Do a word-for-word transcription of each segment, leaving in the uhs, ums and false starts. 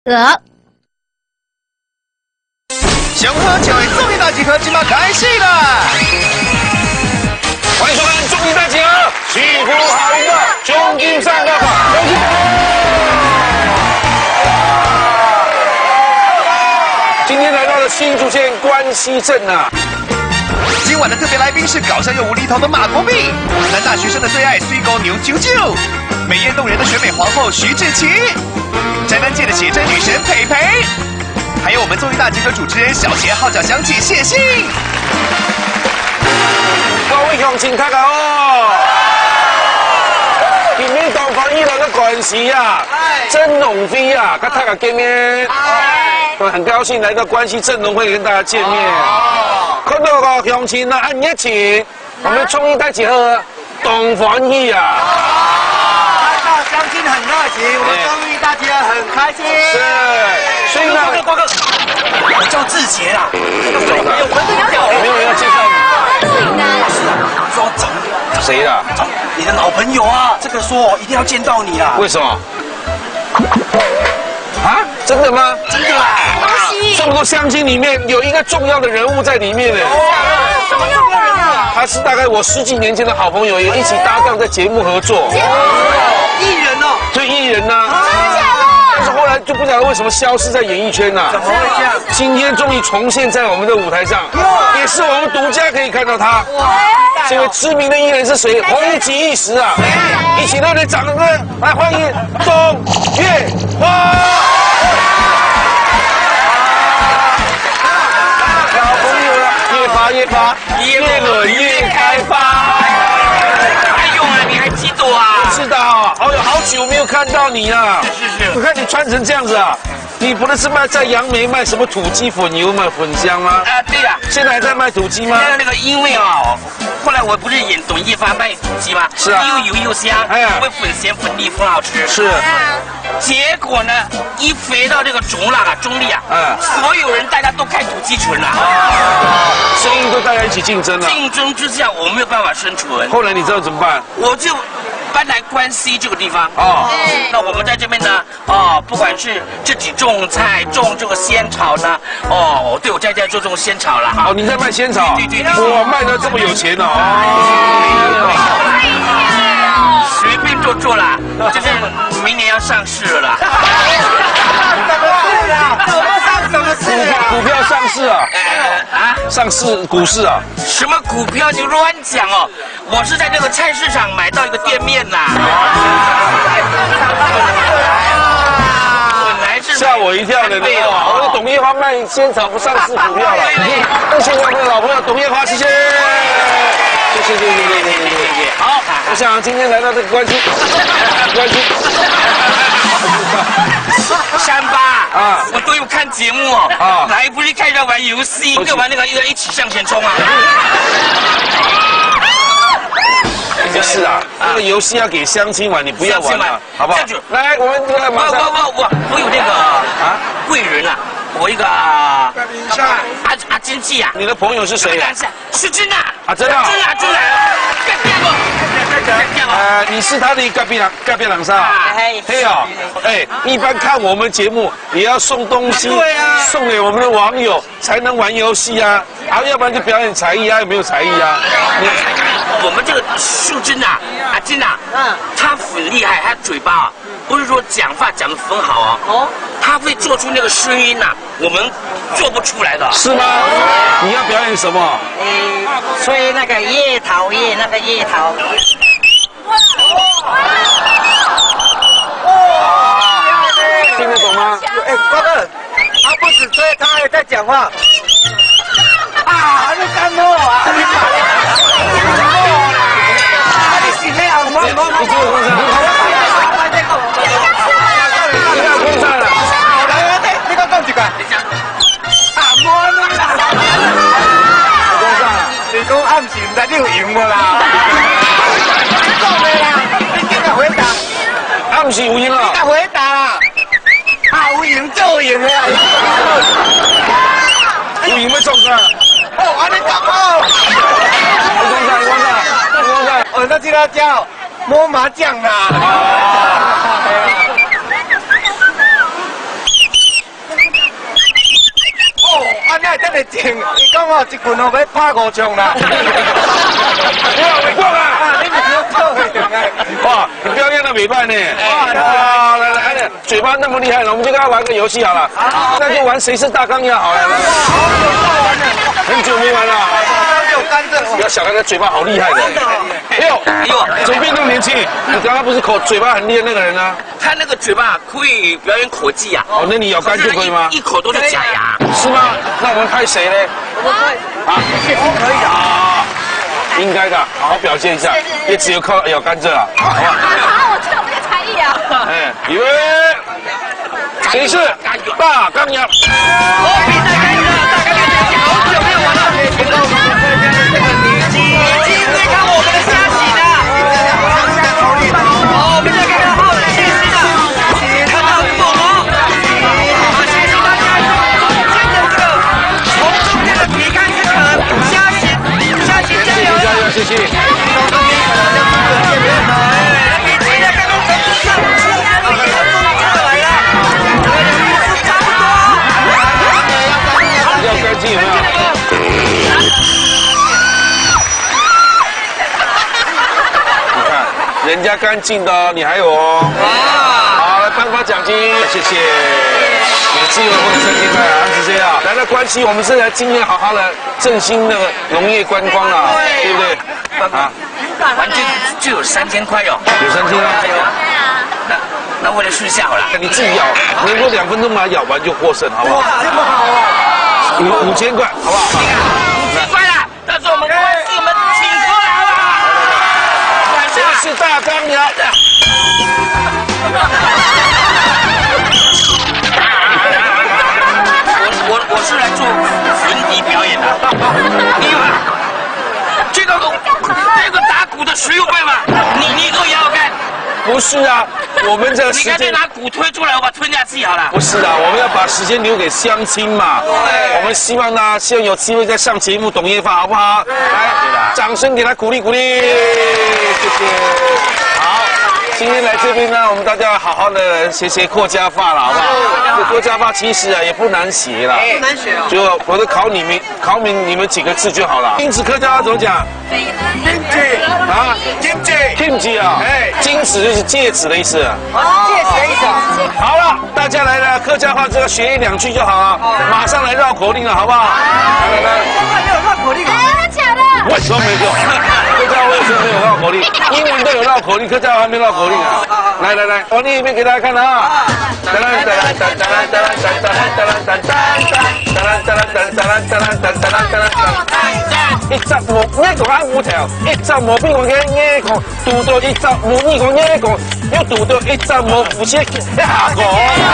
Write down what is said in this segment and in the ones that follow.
鹅。 熊喝酒的综艺大集合，今晚开戏了！ 欢迎收看综艺大集合，幸福好娱乐，终于上个榜，今天来到了新竹县关西镇啊。 今晚的特别来宾是搞笑又无厘头的马国碧，男大学生的最爱水狗牛啾啾，美艳动人的选美皇后徐志淇，宅男界的写真女神佩佩，还有我们综艺大集合主持人小贤号角响起谢欣。 各位乡亲大家好，今天东方艺人的关系啊，真龙飞啊，跟大家见面，我很高兴来到关西镇农会跟大家见面。 看到个乡亲啊，很热情，我们综艺大集合东方艺啊。 看到乡亲很热情，我们综艺大集合很开心。 是，所以呢， 光哥，我叫志杰啦，有文字叫没有人要介绍你。 是啊，说找谁啦？ 找你的老朋友啊，这个说一定要见到你啊。 为什么？啊？真的吗？ 真的啦。 这么多乡亲里面有一个重要的人物在里面呢。 什么样啊？ 他是大概我十几年前的好朋友，也一起搭档在节目合作。 艺人哦， 对艺人呐、啊。 真的假的？ 但是后来就不晓得为什么消失在演艺圈呐、啊。 怎么会这样？ 今天终于重现在我们的舞台上，也是我们独家可以看到他。这位知名的艺人是谁？红极一时啊！一起热烈掌声来欢迎钟月花。 越发越轮越开发。 哎呦啊，你还记得啊？ 知道，哦哟，好久没有看到你了。 是是。 我看你穿成这样子啊，你不是卖在杨梅卖什么土鸡粉油吗？粉香吗？ 啊，对呀。 现在还在卖土鸡吗？ 那个因为啊，后来我不是演董一发卖土鸡吗？ 是啊。 又油又香， 哎呀， 会粉咸粉腻，很好吃。 是。 结果呢，一肥到这个中了啊，中立啊， 嗯， 所有人大家都开土鸡群了。 啊。生意都大家一起竞争了。 竞争之下，我没有办法生存。 后来你知道怎么办？ 我就搬来关西这个地方。 哦。 那我们在这边呢，哦，不管是自己种菜、种这个仙草呢，哦，对，我在家做这种仙草了哈。 哦，你在卖仙草？ 对对对。 哇，卖得这么有钱哦。 随便做做啦，就是明年要上市了啦。 怎么事啊？怎么上什么市啊？ 股票上市啊？啊？上市股市啊？ 什么股票你乱讲哦！我是在这个菜市场买到一个店面呐。本来是吓我一跳的，对哦。我董叶花卖仙草不上市股票了。恭喜我们的老朋友董叶花，谢谢。谢谢谢谢谢谢谢谢。好，我想今天来到这个关系，关系。 山巴啊，我都有看节目哦。啊，来不是看着玩游戏，就玩那个一个一起向前冲啊。 不是啊，那个游戏要给乡亲玩，你不要玩了，好不好？来，我们这个马上。 我我我我有那个啊贵人啊，我一个啊阿阿经济啊。 你的朋友是谁？ 是真的啊，真的。 真的真的。 呃，你是他的隔壁郎，隔壁郎是吧？嘿哦，哎，一般看我们节目也要送东西，对啊，送给我们的网友才能玩游戏啊，啊，要不然就表演才艺啊，有没有才艺啊？ 我们这个素贞啊，阿金啊，嗯，他很厉害，他嘴巴啊，不是说讲话讲得很好啊，哦，他会做出那个声音呐，我们做不出来的。 是吗？你要表演什么？ 嗯，吹那个叶桃叶，那个叶桃。 听得懂吗？ 哎，瓜哥，他不止吹，他还在讲话。啊，你干么啊？你把你，你是咩啊？我我我， 你给我上。你要空上了。 来来，你讲讲一个。啊，冇啦。 空上了。 你讲暗时唔知你有赢无啦？你讲咩啦？你今日回答。 暗时有赢啊？ 你回答啦。啊，有赢就有赢啊！ 有赢要中上。 哦，安尼讲哦。 你空上，你空上，你空上。 哦，那这个叫摸麻将啦。 咱的定，伊讲哦，一棍哦要拍五枪啦。 你好会讲啊！ 你唔要做会定哎。 哇，你表演的美败呢！哇，来来来，嘴巴那么厉害了，我们就跟他玩个游戏好了。那就玩谁是大钢牙好了。很久没玩了。 有甘蔗。 不要小看他嘴巴好厉害的。哎呦哎呦，怎么变那么年轻？你刚刚不是口嘴巴很厉害那个人呢？ 他那个嘴巴可以表演口技啊。 哦，那你咬干就可以吗？ 一口都是假牙。 是吗？那我们拍谁呢？ 我们会啊， 可以的啊。 应该的，好好表现一下，也只有靠咬甘蔗了，好不好？ 好，我知道我这个才艺啊。 哎，预备，谁是大钢牙？ 哦，比赛开始了，大钢牙好久没有玩了，请跟我们参加的这个女击，女击对抗我们的虾喜的。好，我们再看看后面谢欣的，看到很猛哦。好，谢谢大家，看着这个从中间的皮看这个虾喜，虾喜加油！ 加油，谢谢。 从中间可能就出了见面了。女击的刚刚从上来了，差不多。 要干净有没有？你看，人家干净的哦，你还有哦。好，来颁发奖金，谢谢。每次有或者三千块啊，是这样。来到关西，我们是来今天好好的振兴那个农业观光啊，对不对？啊， 玩这个就有三千块哟。 有三千啊。 那那我来试一下好了。 你自己咬，能够两分钟把它咬完就获胜，好不好？ 这么好啊！ 五五千块，好不好？ 五千块了，到时候我们关系我们请过来好不好？ 谁是大钢牙？ 我我我是来做轮椅表演的。你这个这个打鼓的谁会吗？你你给我咬咬看。 不是啊，我们这个时间你干脆拿鼓推出来，我把它吞下去好了。 不是啊，我们要把时间留给乡亲嘛。对，我们希望呢，希望有机会再上节目懂业法，好不好？来，掌声给他鼓励鼓励，谢谢。好，今天来这边呢，我们大家好好的学学客家话了，好不好？这客家话其实啊也不难学啦， 不难学哦。 就我就考你们考你你们几个字就好了。金子客家话怎么讲？ 金子啊， 金子 Kimchi 啊，哎，金子就是戒指的意思。 哦，戒指的意思啊。 好了，大家来了，客家话只要学一两句就好啊。马上来绕口令了，好不好？来来来， 没有绕口令啊。 真的假的？ 为什么没有？客家话为什么没有绕口令？英文都有绕口令，客家话还没绕口令啊。来来来，我念一遍给大家看啊。哒啦哒啦哒哒啦哒啦哒哒啦哒啦哒哒哒啦哒啦哒哒啦哒啦哒哒啦哒啦哒。一隻毛一個眼虎條，一隻毛邊個嘅嘢講，讀到一隻毛呢個嘢講，要讀到一隻毛虎車一下講。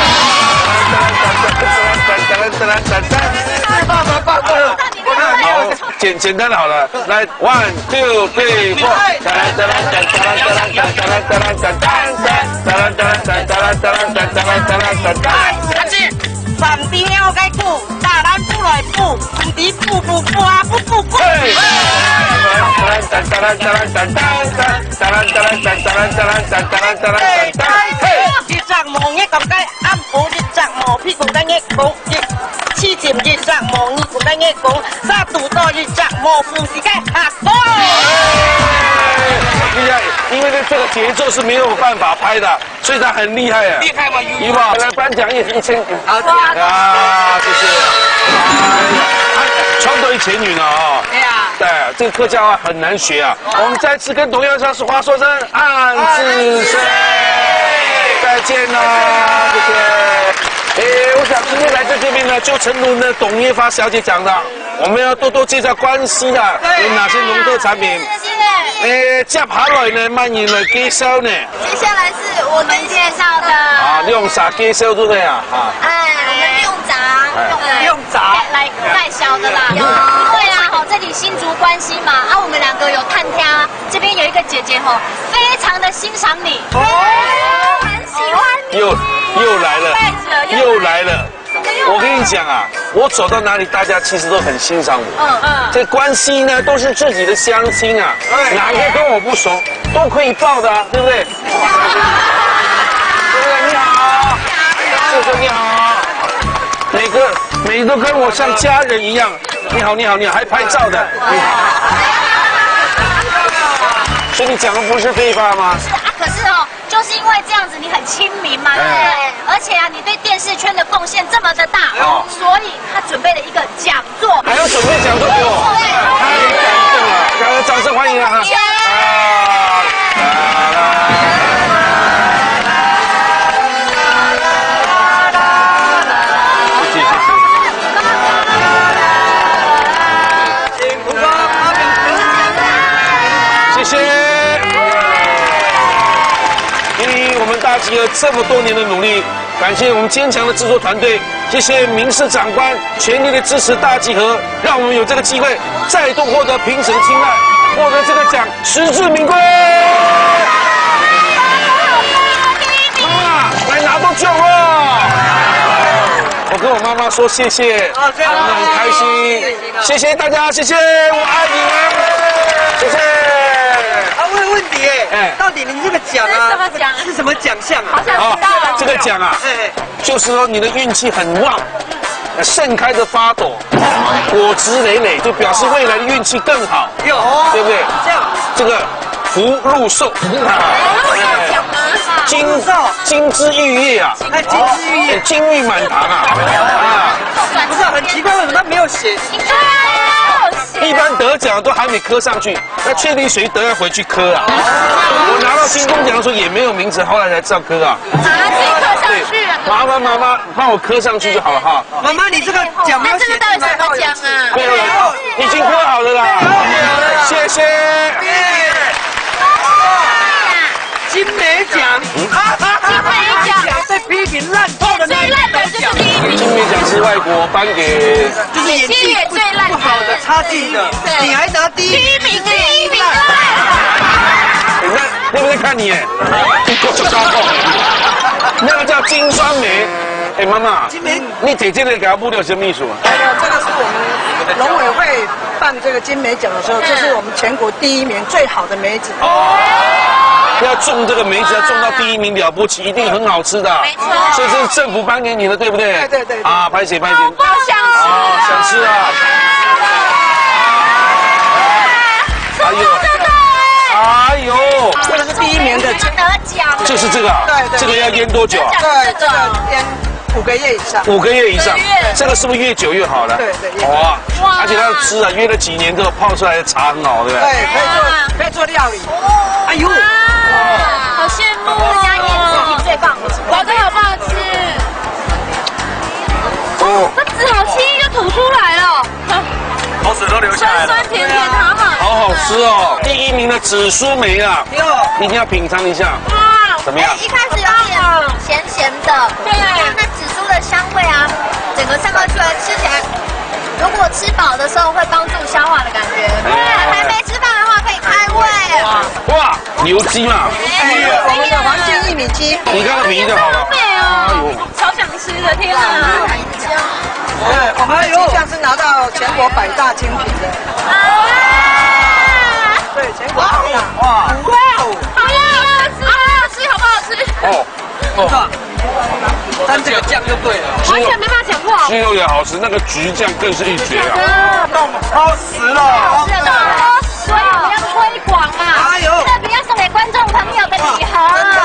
好，简简单的好了，来 ，one two three four， 哒啦哒啦哒哒啦哒啦哒啦哒啦哒哒哒啦哒啦哒哒啦哒啦哒哒啦哒啦哒哒。 阿姐，三滴了该补，大人补来补，三滴补补补啊补补补。 哒哒啦哒啦哒哒哒啦哒啦哒哒啦哒啦哒哒啦哒啦哒哒。 一隻毛一咁雞，啱補一隻毛屁股雞一講，一黐線一隻毛呢股雞一講，三肚多一隻毛富士雞下講。 厉害，因为呢这个节奏是没有办法拍的，所以他很厉害啊。 厉害吗？ 一吧，来颁奖也是一千。 好， 啊，谢谢。穿对前女呢啊。 对呀。 对，这个客家话很难学啊。我们再次跟董耀昌说话说声暗自生，再见啦，谢谢。诶，我想今天来在这边呢，就诚如呢董叶发小姐讲的，我们要多多介绍关西的有哪些农特产品。诶，接下来呢，慢人来介绍呢。 接下来是我们介绍的啊，用啥介绍对不对啊？啊。 哎，我们用炸， 用炸来带小的啦。因为啊，哈，这里新竹关西嘛，啊，我们两个有探听，这边有一个姐姐哈，非常的欣赏你，很喜欢你。 又又来了，又来了。我跟你讲啊，我走到哪里，大家其实都很欣赏我。嗯嗯。这关系呢，都是自己的乡亲啊，哪个跟我不熟，都可以报的、啊，对不对？对不对？你好，舅舅你好。每个每你都跟我像家人一样。你好，你好，你好，还拍照的。你好。所以你讲的不是对吧吗？ 是啊，可是哦，就是因为这样子，你很亲民嘛，对不对？而且啊，你对电视圈的贡献这么的大，所以他准备了一个讲座， 还要准备讲座给我，太感动了！让人掌声欢迎啊！谢谢。因为我们大集合这么多年的努力，感谢我们坚强的制作团队，谢谢民视长官全力的支持大集合，让我们有这个机会再度获得评审的青睐，获得这个奖，实至名归。妈妈，来拿到奖了！我跟我妈妈说谢谢，我们很开心，谢谢大家，谢谢，我爱你们，谢谢。 啊，问个问题哎，到底您这个奖啊， 什么奖？ 是什么奖项啊？ 好想知道哦。 这个奖啊，就是说你的运气很旺，盛开的花朵，果汁累累，就表示未来的运气更好， 有， 对不对？ 这样， 这个福禄寿，金金枝玉叶啊， 哎，金枝玉叶， 金玉满堂啊，啊， 不是很奇怪，为什么他没有写？ 一般得奖都还没刻上去，那确定谁得要回去刻啊。我拿到金钟奖的时候也没有名字，后来才知道刻啊。 啊，自己刻上去。 麻烦妈妈帮我刻上去就好了哈。 妈妈，你这个奖没有写？ 这个到底什么奖啊？ 没有，已经刻好了啦。谢谢。 金梅奖， 金梅奖被批评烂透的那一烂的就是第一名。 金梅奖是外国颁给， 就是演技也最烂不好的、差劲的，你还拿第一第一名，第一名。 那那不是看你哎，那个叫金酸梅。哎，妈妈， 金梅， 你姐姐的给他布料什么秘书啊？ 还有这个是我们农委会办这个金梅奖的时候，这是我们全国第一名最好的梅子。 哦。要种这个梅子，要种到第一名了不起，一定很好吃的。 没错， 所以这是政府颁给你的，对不对？ 对对对。 啊，拍谁拍谁？ 不想吃啊，想吃啊！哎呦，哎呦， 这个是第一名的， 得奖。 就是这个啊。 对对。 这个要腌多久啊？ 对，这个腌五个月以上。 五个月以上，这个是不是越久越好呢？ 对对。 哇，而且它要吃啊，约了几年之后泡出来的茶很好，对不对？ 对，可以做，可以做料理。 哎呦， 好羡慕哦！家腌制最棒，我的好不好吃？哦，那籽好轻易就吐出来了， 口水都流下来了。 酸酸甜甜，好好。 好好吃哦！第一名的紫苏梅啊，你一定要品尝一下。 哇， 怎么样？ 一开始有点咸咸的，对，那紫苏的香味啊，整个散发出来，吃起来，如果吃饱的时候会帮助消化的感觉。对，还没吃饭的话可以开胃。 哇，牛鸡嘛， 我们的黄金薏米鸡， 你看看名就好了。 美哦，超想吃的，天啊！ 对，我们这项是拿到全国百大精品的。对，全国百大。哇， 哇哦，好呀，好吃，好不好吃？ 哦哦， 但这个酱就对了， 完全没办法讲话。 鸡肉也好吃，那个橘酱更是一绝啊！ 超时了。 是的，所以我们要推广嘛， 哎呦特别要送给观众朋友的礼盒。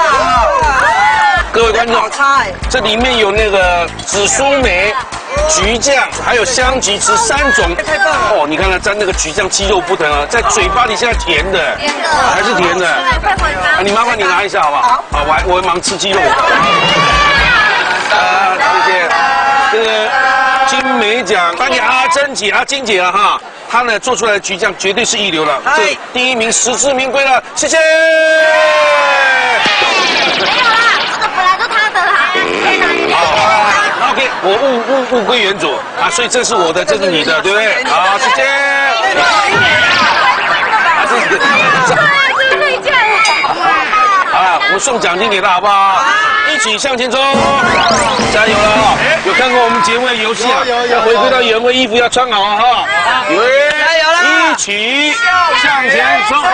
各位观众好，差哎， 这里面有那个紫苏梅、橘酱，还有香橘子三种。 太棒了！ 哦，你看它沾那个橘酱，鸡肉不疼啊，在嘴巴里现在甜的， 甜的还是甜的。 快回啊，你麻烦你拿一下好不好？ 好。 啊，我还我还忙吃鸡肉。啊，谢谢。这个金梅奖颁给阿珍姐、阿金姐了哈，她呢做出来的橘酱绝对是一流了，这第一名实至名归了，谢谢。 没有啦，这个本来就他的啦。 好 ，OK， 我物物物归原主啊，所以这是我的，这是你的，对不对？好，谢谢。啊，这是这可以这样。 好了，我送奖金给他，好不好？一起向前冲，加油了哈！有看过我们节目的游戏啊？要回归到原位，衣服要穿好啊哈！预备，加油了！一起向前冲！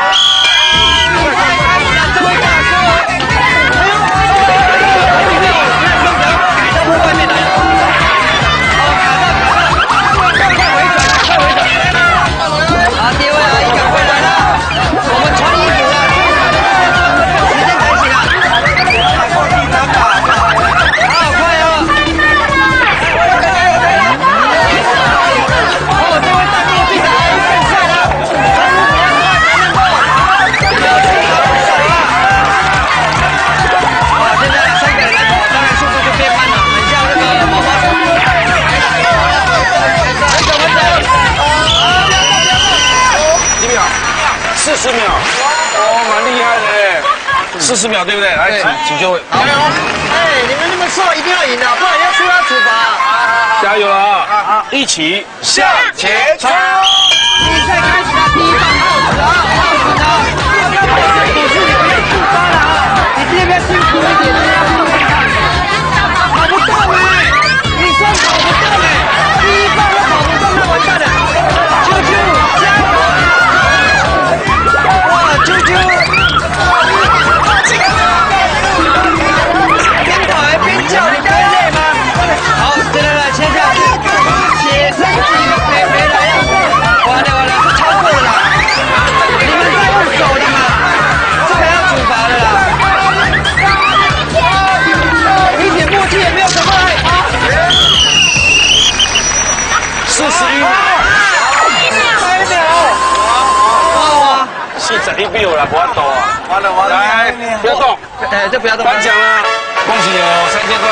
四十秒对不对？来，请请就位。 加油！哎，你们那么瘦，一定要赢啊，不然要出要处罚。 加油了啊！一起向前冲！ 比赛开始了，第一棒报纸啊，报纸啊！不要跑太紧，自己不要出发了啊！你这边辛苦一点，这样子看。跑不动哎，你真跑不动哎，第一棒都跑不动，那完蛋了。啾啾，加油！哇，啾啾！边跑还边叫，你不会累吗？好，来来来，切下去，切上去，没没来呀！完了完了，这超过了啦！你们在用手的嘛？这个要处罚的啦！一点默契也没有，赶快来！ 四十一秒， 三秒，哇！ 四十一秒了，不要抖啊！完了完了，来，不要动， 哎，这不要动。 颁奖了，恭喜哦，三千块！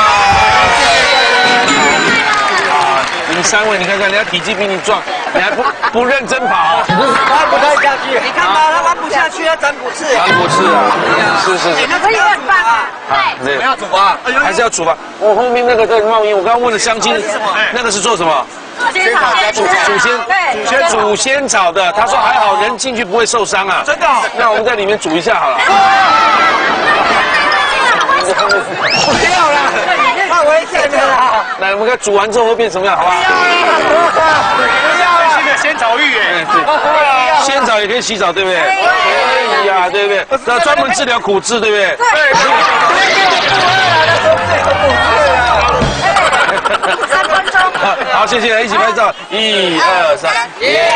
啊，你们三位，你看看，人家体积比你壮，你还不不认真跑， 弯不太下去。你看吧，他弯不下去，他长骨刺。 长骨刺啊！是是是。 那可以很棒啊！ 对， 要处罚， 还是要处罚。我后面那个在冒烟，我刚刚问了相亲，那个是做什么？ 先炒祖祖先祖先祖先炒的，他说还好人进去不会受伤啊。 真的？ 那我们在里面煮一下好了。 不要啦，太危险了啦！ 来，我们看煮完之后会变什么样，好不好？ 不要啦！ 这个仙草浴哎， 哎， 对，仙草也可以洗澡，对不对？可以呀，对不对？那专门治疗骨质，对不对？对。 三分钟。 好，谢谢，一起拍照，一二三，耶！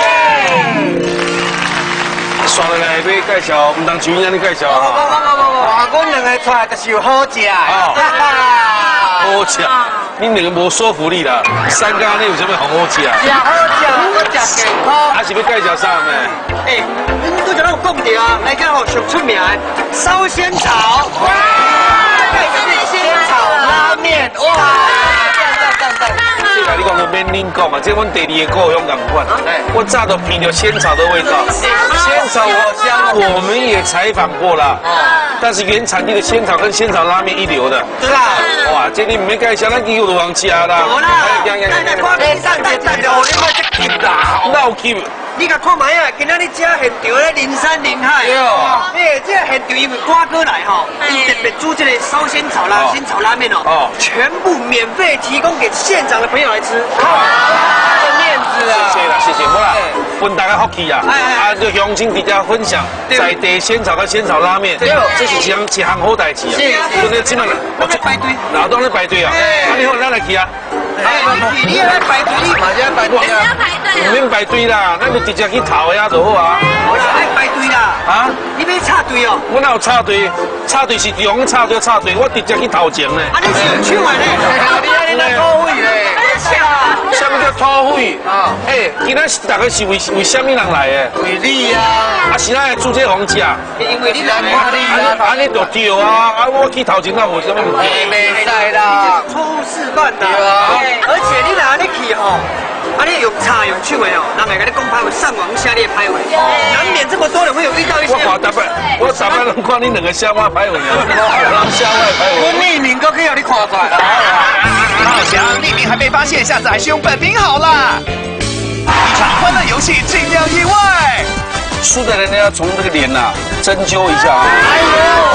刷了来杯介绍，唔当酒饮你介绍不不啊。 不不不，我讲两个出来就是有好食。 好吃，你两个无说服力啦。三家你有什么好好吃啊？ 食好食，好食健康。 还是要介绍啥呢？ 哎，你都就咱有讲到啊，来讲哦，上出名的烧仙草。哇！这是仙草拉面，哇！赞赞赞赞！ 这个你讲就免恁讲啊，这阮第二个故乡同款。我炸到闻到仙草的味道。仙草我我们也采访过了，但是原产地的仙草跟仙草拉面一流的。 是啊。 哇，这你唔免介绍，咱以后就往吃啦。 好啦，咱来看你上节等着，你莫这急啦。 那有气。 你甲看卖啊，今仔日这现场咧人山人海。 对哦。 哎，这现场因为瓜哥来哈，伊特别煮这个烧仙草啦、仙草拉面哦，哦，全部免费提供给现场的朋友来吃。这面子啊！ 谢谢啦，谢谢。好啦，分大家福气啊！啊，就乡亲伫遮分享在地仙草跟仙草拉面，这是一项一项好代志啊！所以今晚我在排队， 老多在排队啊！啊，你好，咱来去啊！ 哎，你要来排队，你马上排队啊！ 要排队唔免排队啦，咱就直接去投呀就好啊！ 我啦爱排队啦！啊，你要插队哦？ 我哪有插队？插队是用插队插队，我直接去投钱呢。 啊，你是有去玩呢？你那土匪嘞！ 什么叫土匪？啊，哎，今仔大概是为为什么人来的？ 为你呀！ 啊，是咱来煮这房吃啊？ 因为你来看你啊，安尼就对啊！啊，我去投钱那无什么问题。 没使啦，初示范啦。而且你哪里去吼？啊，你用插用去没有？人会跟你讲拍位，上网下列拍位，难免这么多人会有遇到一些。 我看大摆，我大摆拢看你两个笑话拍位，人笑话拍位。 我匿名都可以让你看出来。 好强，匿名还没发现，下次还是用本名好啦。一场欢乐游戏尽量意外。 输的人呢要从这个脸呐针灸一下啊。哎呦！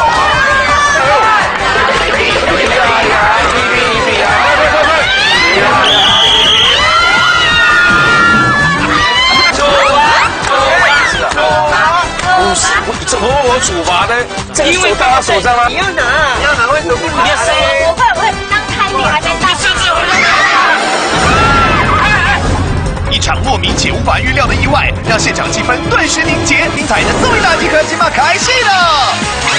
这我我处罚的，这个手到他手上吗？ 你要拿，你要拿，为什么不拿？ 我会我会刚开你还没到。 一场莫名且无法预料的意外，让现场气氛顿时凝结。精彩的综艺大集合即马开戏了。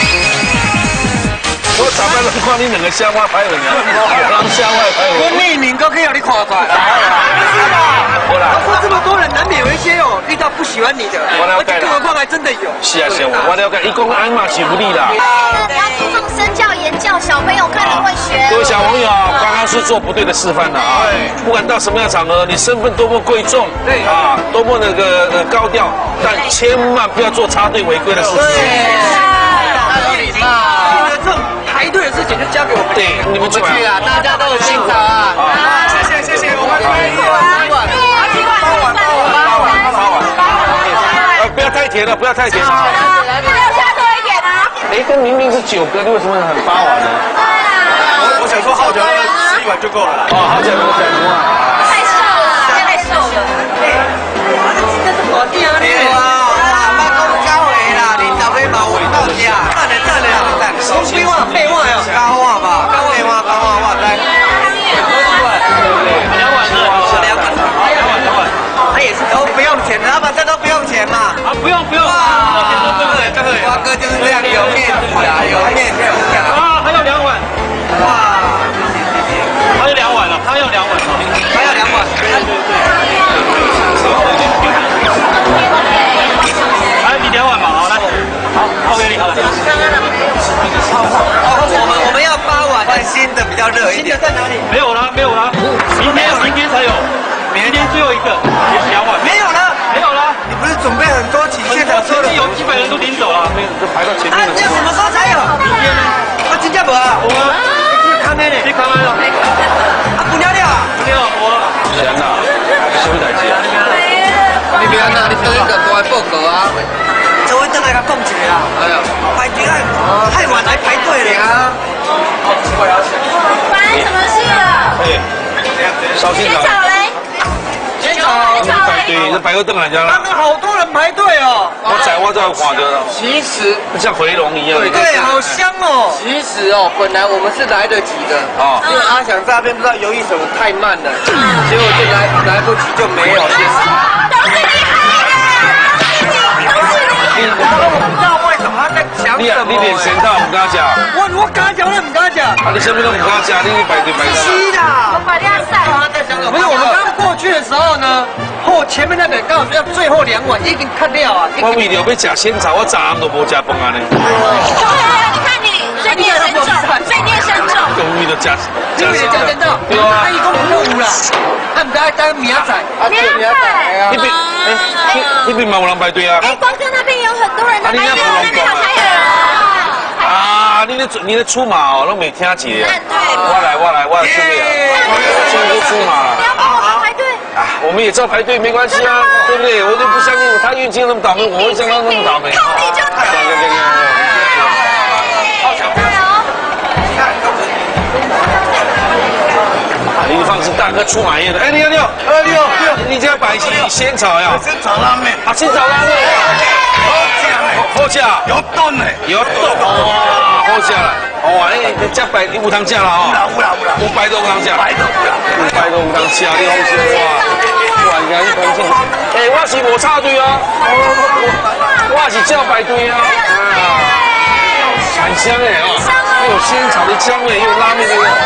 我打败了看你两个笑话拍人啊，人笑话拍我匿名都可以让你看出来。 好啦， 不过这么多人，难免有一些哦遇到不喜欢你的，而且更何况还真的有。 是啊是啊，我了解，一公安嘛是不利啦。 要注重身教言教，小朋友看了会学。 各位小朋友，刚刚是做不对的示范了啊！不管到什么样的场合，你身份多么贵重，对啊，多么那个呃高调，但千万不要做插队违规的事情。 要有礼貌。 这种排队的事情就交给我们。 对，你们去啊，大家都很辛苦啊。 谢谢谢谢，我们八碗，八碗，八碗，八碗，八碗，八碗。 呃，不要太甜了，不要太甜。 没有加多一点啊。 哎，跟明明是九个，你为什么很八碗呢？ 我我想说浩哲吃一碗就够了啦。 哦，浩哲，我讲什么？ 太瘦了，太瘦了。 这是我弟啊，你啊，妈公交回啦，你早可以把我到家。等下，等下，等下，手机话废话呀，高话吧，高废话，高话话来。两碗是两碗，两碗两碗，他也是都不用钱，老板这都不用钱嘛。啊，不用不用。瓜哥就是这样，有面子啊，有面子啊。还有两碗。哇，还有两碗了，他要两碗，还要两碗。对对对。来，你两碗吧，好来，好，好给你，好了。我们我们要八碗，换新的比较热一点。新的在哪里？没有了，没有了，明天明天才有，明天最后一个，两碗。没有了，没有了。你不是准备很多起现场说的？有几百人都领走了，没有，就排到前面。啊，这什么时候才有？明天呢？啊，真正无啊？有啊。你看呢？你看呢？啊，不了了。不了，我。是啊，什么代志啊？你别啊，你等一个过来报告啊。这位等来甲讲一下啊。哎呀，排队啊，太晚来排队了啊。 发生什么事了？ 哎，烧仙草。 嘞？ 仙草。 排队，这排个凳来家了。 他们好多人排队哦。 我在我在看着了。 其实像回笼一样。 对，好香哦。其实哦，本来我们是来得及的哦，因为阿翔诈骗不知道犹豫什么太慢了，结果就来来不及就没有。 都是你害的，都是你。 我不知道为什么他在抢你什么。 你连仙草唔敢食？ 我我敢讲，我唔敢讲。 啊，你什么都唔敢食，你去排队排是队。 啦。 我把你晒了。 不是我们刚过去的时候呢，后前面那个刚好要最后两碗已经看掉啊。 我为了要吃仙草，我早暗都无吃饭啊呢。 对啊，你看你罪孽深重，罪孽深重。 终于都吃因为讲真的， 对啊。 他一共不有啦，他们在在明仔， 明仔。 那边哎，那边嘛有人排队啊。 哎，光哥那边有很多人在排队，那边好开人啊。 啊，你咧你咧出马哦，拢未听起。我来我来我来出力啊，现在都出马了。 好，排队。 啊，我们也知道排队没关系啊，对不对？我就不相信他运气那么倒霉，我会像他那么倒霉。 靠你就对。 你放是大哥出马宴的，哎，你好你好，哎你好你好，你家摆起仙草呀？ 仙草拉面啊，仙草拉面，好吃啊， 有炖嘞， 有炖，哇，好吃啦，哇，你你这摆你有通吃啦哦， 有啦有啦， 有摆都有通吃， 摆都有啦， 有摆都有通吃，你好吃哇，哇，你看你同志，哎，我是无插队哦，我我是叫排队啊，很香哎哦，又有仙草的香味，又有拉面的味，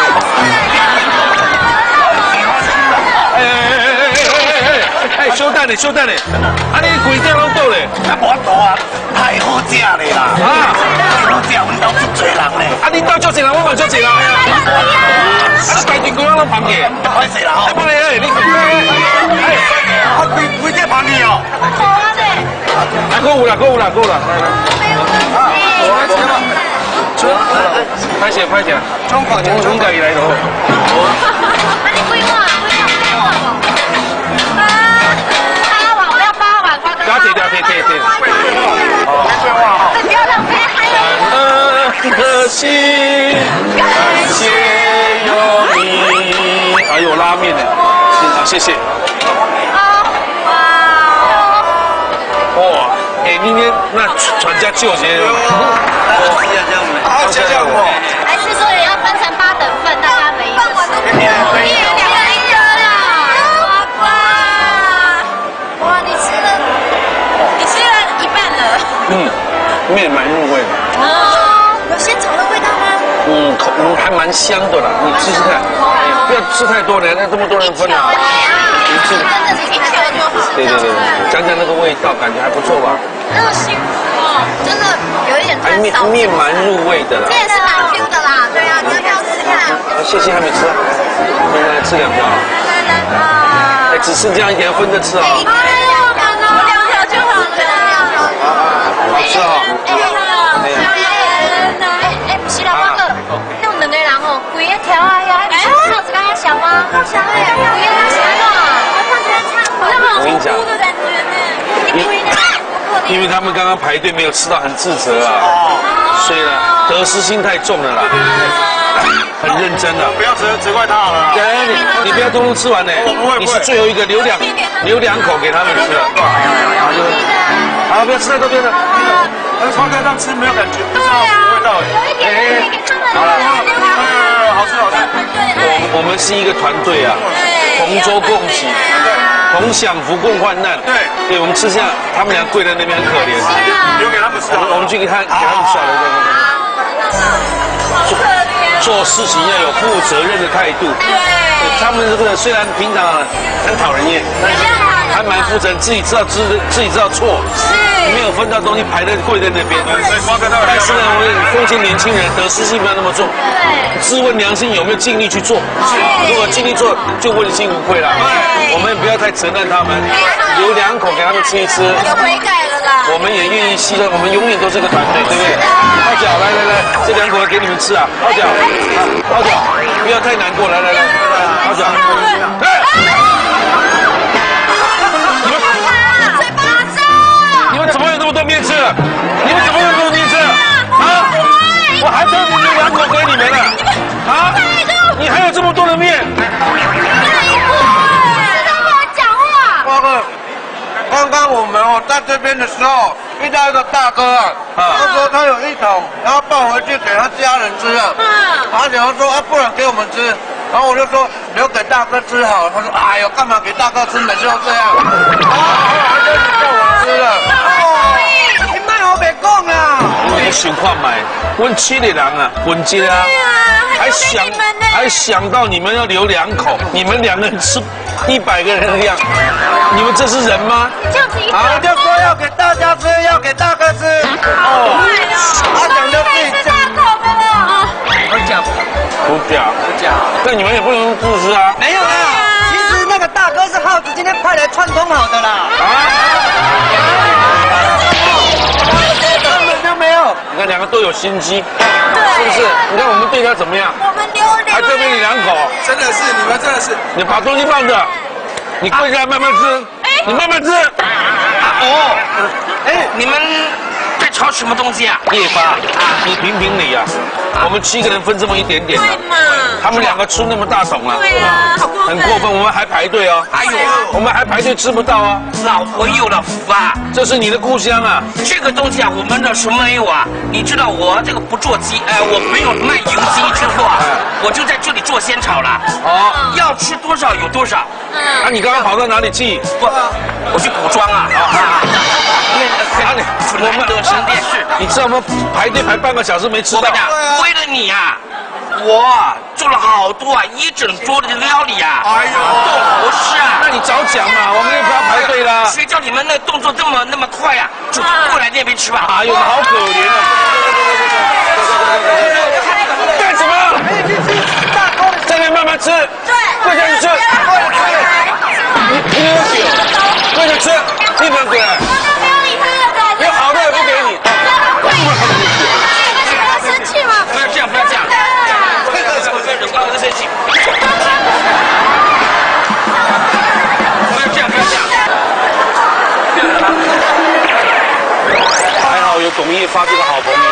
哎。哎哎哎哎哎哎！小等咧，小等咧，啊你规只拢倒咧？ 啊无多啊，太好食咧啦！啊，太好食，阮兜足侪人咧。 啊你兜足侪人，我嘛足侪人啊！啊你排队几人拢捧去？ 歹势啦吼！ 哎，不然哎，你哎， 啊规规只捧去哦。 好啊嘞。 啊，够有啦，够有啦，够有啦，来来。啊，拍摄拍摄，中广我中家己来就好。 啊你规碗，规碗，规碗哦。啊，八碗，我要八碗，瓜哥。 加铁掉，铁铁铁。 哦，废话哈。 不要浪费，还有。 可惜，感谢有你。还有拉面呢，好，谢谢。哇，哎，今天那全家救些。 好，谢谢我。 还是说也要分成八等份，大家每一个吃。一人两个一个啦。哇哇，哇，你吃了，你吃了一半了。 嗯，面蛮入味的。 哦，有仙草的味道吗？ 嗯，口嗯还蛮香的啦，你试试看，不要吃太多了，那这么多人分啊。 你吃真的是一球就好。 对对对，讲讲那个味道，感觉还不错吧？ 那么幸福哦，真的有一点还面面蛮入味的啦。 这也是蛮 Q 的啦，对啊，你要不要试试看？ 谢谢还没吃啊，我们来吃两条。 来来来啊！ 哎，只剩这样一点，分着吃啊。 哎呦，我两条就好了。 好吃啊！ 哎呦，哎哎， 条啊呀，哎，耗子刚刚想吗？好想哎，不要他想了，我看起来差好像我跟你讲， 的感觉呢。你亏呢？ 因为他们刚刚排队没有吃到，很自责啊，所以呢，得失心太重了啦，很认真的。 不要责责怪他好了。 对，你你不要通通吃完呢，你是最后一个，留两留两口给他们吃了。好，就好，不要吃太多，不要吃。 那超哥这样吃没有感觉， 对啊， 味道有一点点给他们。 好了， 好吃好吃。 我我们是一个团队啊，同舟共济。同享福共患难， 对， 对，我们吃下，他们俩跪在那边很可怜， 留给他们吃， 我们去给他给他们吃了，对对对。做事情要有负责任的态度，对，他们这个虽然平常很讨人厌，但是还蛮负责任，自己知道知自己知道错，是，没有分到东西排在跪在那边，但是呢，我们奉劝年轻人得失心不要那么重，对，自问良心有没有尽力去做，如果尽力做就问心无愧了，我们不要太责难他们，留两口给他们吃一吃， 有悔改了啦， 我们也愿意牺牲，我们永远都是个团队，对不对？泡脚，来来来，这两口给你们吃啊，泡脚，泡脚，不要太难过，来来来，泡脚，来。你们怎么有那么多面吃？你们怎么有那么多面吃？啊！我还分不留两口给你们了，啊！你还有这么多的面？ 瓜哥，刚刚我们哦在这边的时候遇到一个大哥啊，他说他有一桶，然后抱回去给他家人吃了。嗯，而且他说啊，不然给我们吃。然后我就说留给大哥吃好了。他说哎呦，干嘛给大哥吃？每次都这样。啊，后来就叫我吃了。哦，你卖我别讲啊！ 你想看买，问七的人啊，问家啊，还想还想到你们要留两口，你们两个人吃一百个人的量，你们这是人吗？ 这样子一好，就说要给大家吃，要给大哥吃。哦，他讲就自己讲。 不讲，不讲，不讲。那你们也不能自私啊。 没有啦，其实那个大哥是耗子今天派来串通好的啦。 啊！ 根本就没有。 你看两个都有心机，是不是？你看我们对他怎么样？ 我们留两， 还对不起两口。 真的是你们真的是。 你把东西放着，你跪下来慢慢吃，你慢慢吃。 哦，哎，你们在炒什么东西啊？ 叶发，你评评理啊！我们七个人分这么一点点的，他们两个出那么大桶啊， 对呀，好过分， 很过分，我们还排队哦。 哎呦， 我们还排队吃不到啊！ 老婆有了福啊！ 这是你的故乡啊！ 这个东西啊，我们那什么没有啊？你知道我这个不做鸡，哎、呃，我没有卖油鸡之后啊，我就在这里做仙草了。哦，要吃多少有多少。 嗯，啊，你刚刚跑到哪里去？ 不，我去古装啊。啊， 哪里？ 我们德成电视， 你知道吗？排队排半个小时没吃到。 我跟你讲，为了你啊，我啊做了好多啊一整桌的料理啊。哎呦，不是啊， 那你早讲嘛，我们又不要排队啦。 谁叫你们那动作这么那么快啊？就过来那边吃吧。 哎呦，好可怜啊！干什么？在那慢慢吃，跪下去吃，你你有酒，跪着吃，你不能跪来。有好的也不给你。 不要生气嘛！ 不要这样，不要这样。不要惹到我的生气。不要这样，不要这样。 还好有董烨发这个好朋友。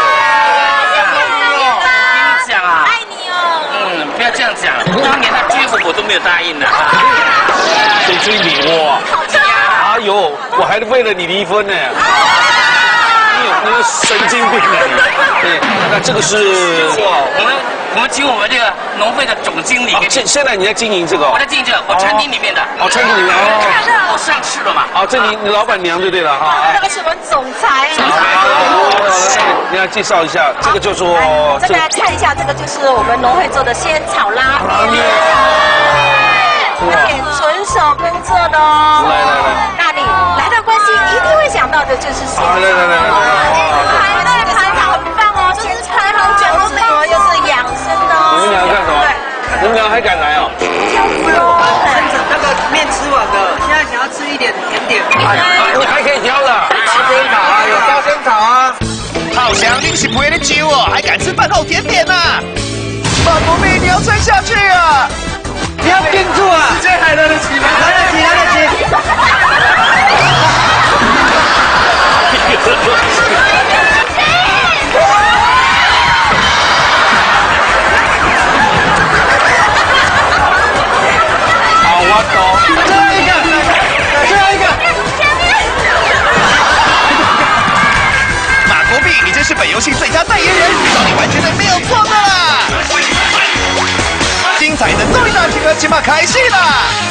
讲啊， 爱你哦。 嗯，不要这样讲。当年他追我，我都没有答应呢。 谁追你我？哎呦，我还为了你离婚呢。你有你有神经病啊你！对，那这个是我们我们请我们这个农会的总经理。 现现在你在经营这个？ 我在经营这个，我餐厅里面的。 哦，餐厅里面哦。 我上市了嘛？ 哦，这你你老板娘对对了哈。 那个是我们总裁。 总裁。你来介绍一下，这个就是我。 这个看一下，这个就是我们农会做的仙草拉面。有点纯手工做的哦。 来来来， 那你来到关西一定会想到的就是仙草。 来来来来来。 排队排的很棒哦，就是排好久都没有，又是养生的哦。 你们两个干什么？你们两个还敢来哦？ 那个面吃完了，现在想要吃一点甜点。 你还可以挑的。 花生草啊，有花生草啊。 好想你是不会的酒哦，还敢吃饭后甜点呐、啊？马国妹了挑战下去啊！ 不要盯住啊！ 这还来得及吗？ 来得及，来得及。 好，我走。 最后一个，最后一个。 马国碧，你真是本游戏最佳代言人，找你完全的没有错的啦！精彩的综艺大集合，请把开戏啦！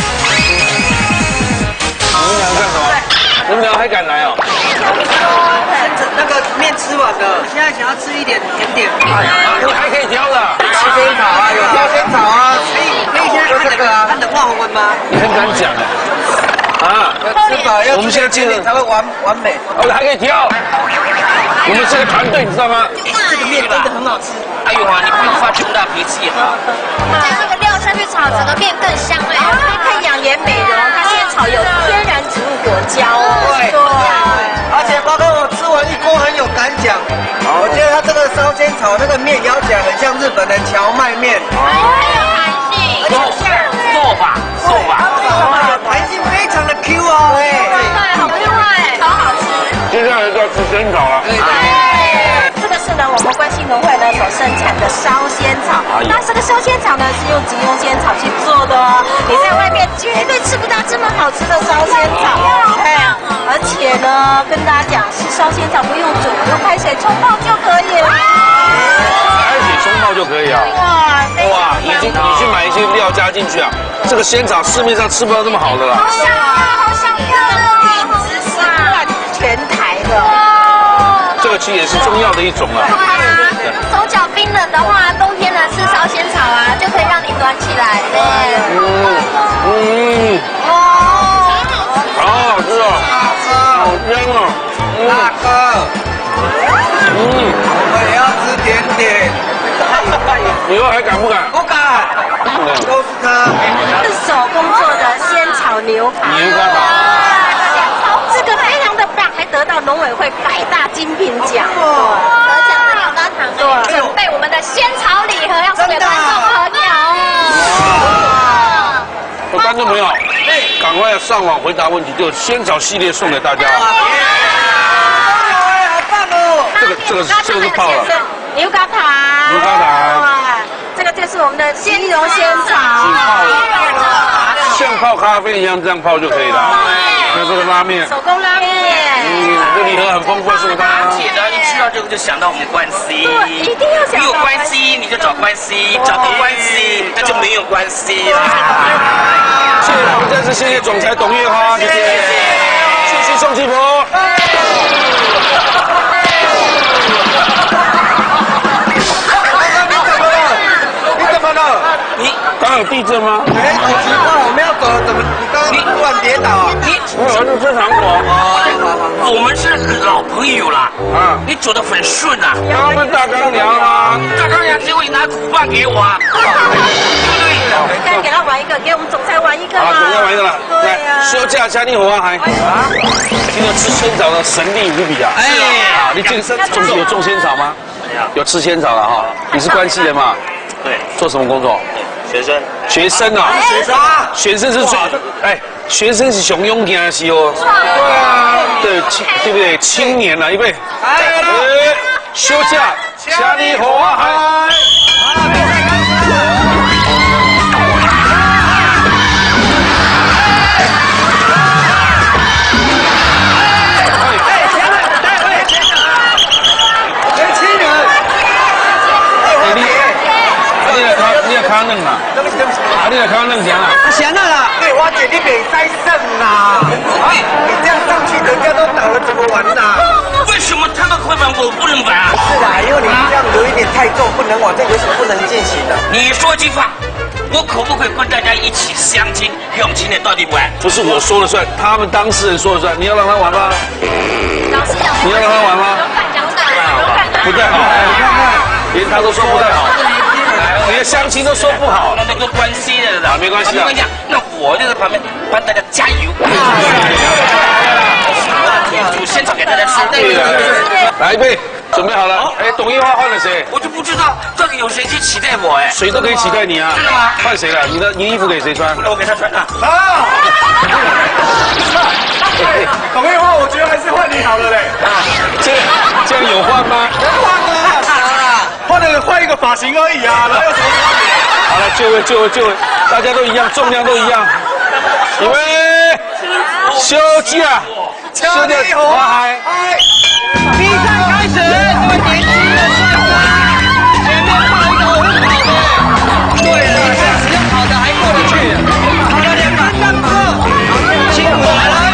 你们俩干什么？你们俩还敢来哦？ 那个面吃完了，现在想要吃一点甜点。 你还可以挑的。 烧仙草啊，有烧仙草啊， 可以可以现在看得看得画文吗？ 你很敢讲哎。啊， 吃饱要我们现在进入才会完完美。 哦，还可以挑。我们这个团队你知道吗？ 这个面真的很好吃。 哎呦啊，你不用发这么大脾气哈。 加这个料下去炒，整个面更香哎。 它可以养颜美容，它仙草有天然植物果胶哦。 对对，而且包括我吃完一锅很有感讲，我觉得它这个烧仙草那个面咬起来很像日本的荞麦面， 很有弹性，而且馅儿做法做法， 弹性非常的 Q 哦，哎， 对，好厉害，超好吃。 接下来就要吃仙草了。 哎，这个是呢，我们关西农会呢所生产的烧仙草。那这个烧仙草呢是用吉用仙草去做的哦，你在外面绝对吃不到这么好吃的烧仙草。哎，而且呢，跟大家讲，是烧仙草不用煮，用开水冲泡就可以了。 开水冲泡就可以啊。 哇， 哇，你去你去买一些料加进去啊，这个仙草市面上吃不到这么好的啦。 好想要，好想要哦！ 只是全台的。 这个其实也是中药的一种啊。 对啊，手脚冰冷的话，冬天呢吃烧仙草啊，就可以让你暖起来。对， 嗯嗯， 哦， 好好吃哦，好香哦。 大哥， 嗯， 我也要吃甜点， 以后还敢不敢？ 不敢，都是他。 是手工做的仙草牛排。 牛排哇，这个非常的棒，还得到农委会百大精品奖。 得奖的有大糖，对，准备我们的仙草礼盒，要送给观众朋友哦。 我观众朋友，赶快上网回答问题，就有仙草系列送给大家。 好棒哦！ 这个这个是这个是泡了。 牛轧糖， 牛轧糖哇，这个就是我们的仙蓉仙草， 像泡咖啡一样这样泡就可以了。那这个拉面， 手工拉面， 嗯，这礼盒很丰富，是不是？ 而且呢，一吃到这个就想到我们关西， 对，一定要想到有关系你就找关系，找不关系那就没有关系啦。 谢谢我们这次谢谢总裁董月花，谢谢，继续送吉福。 你刚刚有地震吗？ 哎，好奇怪，我们要走了，怎么你刚刚突然跌倒啊？ 你我儿子吃糖果。 我们是老朋友啦， 啊， 你走得很顺啊。 刚刚不是大钢梁吗？ 大刚阳结果你拿苦棒给我啊，对不对？ 该给他玩一个，给我们总裁玩一个好， 嘛。 总裁玩一个了。 对呀。 休假加你火啊还啊！今天吃仙草的神力无比啊！哎，啊，你这个种有种仙草吗？有吃仙草了哈。你是关系人嘛？ 对， 做什么工作？ 学生。 学生啊， 学生， 学生是最哎，学生是熊勇敢的时候。对啊，对，青对不对？青年了，预备，哎，休假加你火啊还。卡嫩嘛， 对不起对不起， 啊，你来卡嫩行啦。 行了啦， 对，花姐你没塞肾呐，你这样上去，人家都倒了，怎么玩呐？ 为什么他们会玩，我不能玩啊？ 是的，因为你这样有一点太重，不能玩，这游戏不能进行的。 你说句话，我可不可以跟大家一起相亲，陪我们今天到底玩？ 不是我说了算，他们当事人说了算。你要让他玩吗？ 老师讲， 你要让他玩吗？ 勇敢勇敢勇敢， 不太好，你看看，连他都说不太好。连相亲都说不好， 那没关系的， 啊，没关系啊。那我就在旁边帮大家加油。甜煮仙草给大家吃。 对的，来一杯。 准备好了。哎，董一花换了谁？ 我就不知道到底有谁去取代我哎。 谁都可以取代你啊。 真的吗？ 换谁了？你的你衣服给谁穿？ 我给他穿啊。 好。董一花，我觉得还是换你好了嘞。 啊，这这样有换吗？ 换啊，傻啦，换了换一个发型而已啊，哪有什么差别？ 好了，就位就位就位，大家都一样，重量都一样。准备，休假，休假，花海。 比赛开始，这位年轻的帅哥，前面放一个很好的，对了，开始用好的还过得去，好了两分钟之后，辛苦来了。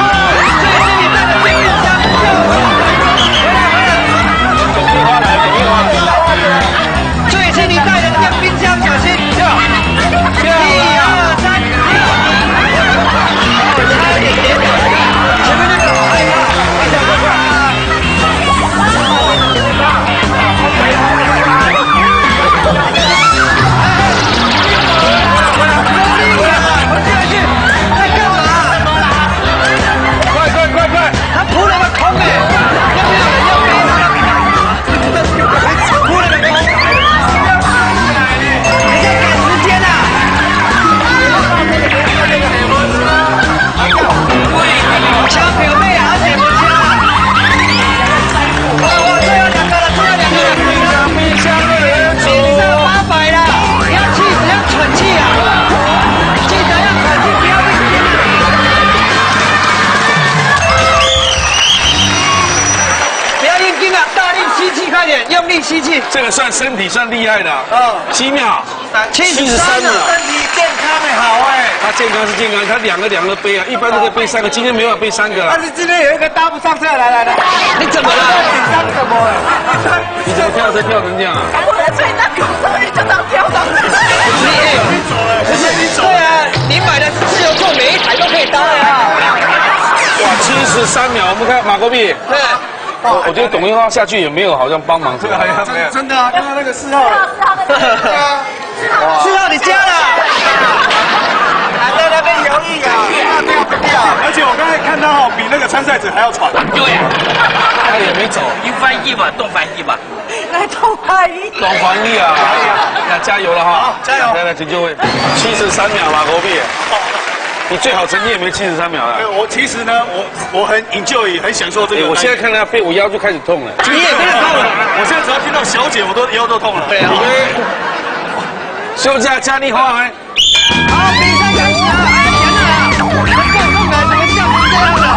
最新一代的电冰箱，小心！一二三，差一点点，前面那个，快点快快！在干嘛？ 快快快快！ 他扑了个空哎！要不要人要背他？扑了个空。枪表妹啊，姐夫枪！哇哇，最后两个了，最后两个了！冰箱冰箱的人数，脸上八百了，要气只要喘气啊！记得要喘气，不要被憋了。不要硬劲啊，大力吸气，快点，用力吸气。 这个算身体算厉害的。嗯，七秒， 七十三秒， 身体健康的好哎。 他健康是健康，他两个两个背啊，一般都可以背三个，今天没有背三个了。 但是今天有一个搭不上车，来来来， 你怎么了？ 紧张什么？ 你怎么跳车跳成这样啊？ 我的最大狗终于就当跳上去了。 你走了，我说你走。 对啊，你买的自由座，每一台都可以搭的啊。 哇，七十三秒，我们看马国碧。 对。 我我觉得董一花下去也没有好像帮忙这个，好像没有。真的啊，刚刚那个四号。 四号你加了。还在那边犹豫啊，不掉。 而且我刚才看到比那个参赛者还要喘。 对呀， 他也没走。 你翻译吧，动翻译吧。 来动翻译。 动翻译啊！那加油了哈！ 加油！ 来来，请就位，七十三秒马国碧。你最好成绩也没七十三秒了。 我其实呢，我我很 enjoy， 很享受这个。 我现在看他背，我腰就开始痛了。 你也开始痛了？我现在只要听到小姐，我都腰都痛了。 对啊。 休假加力花海。 好，比赛开始了！哎，天哪！这动感怎么像成这样的？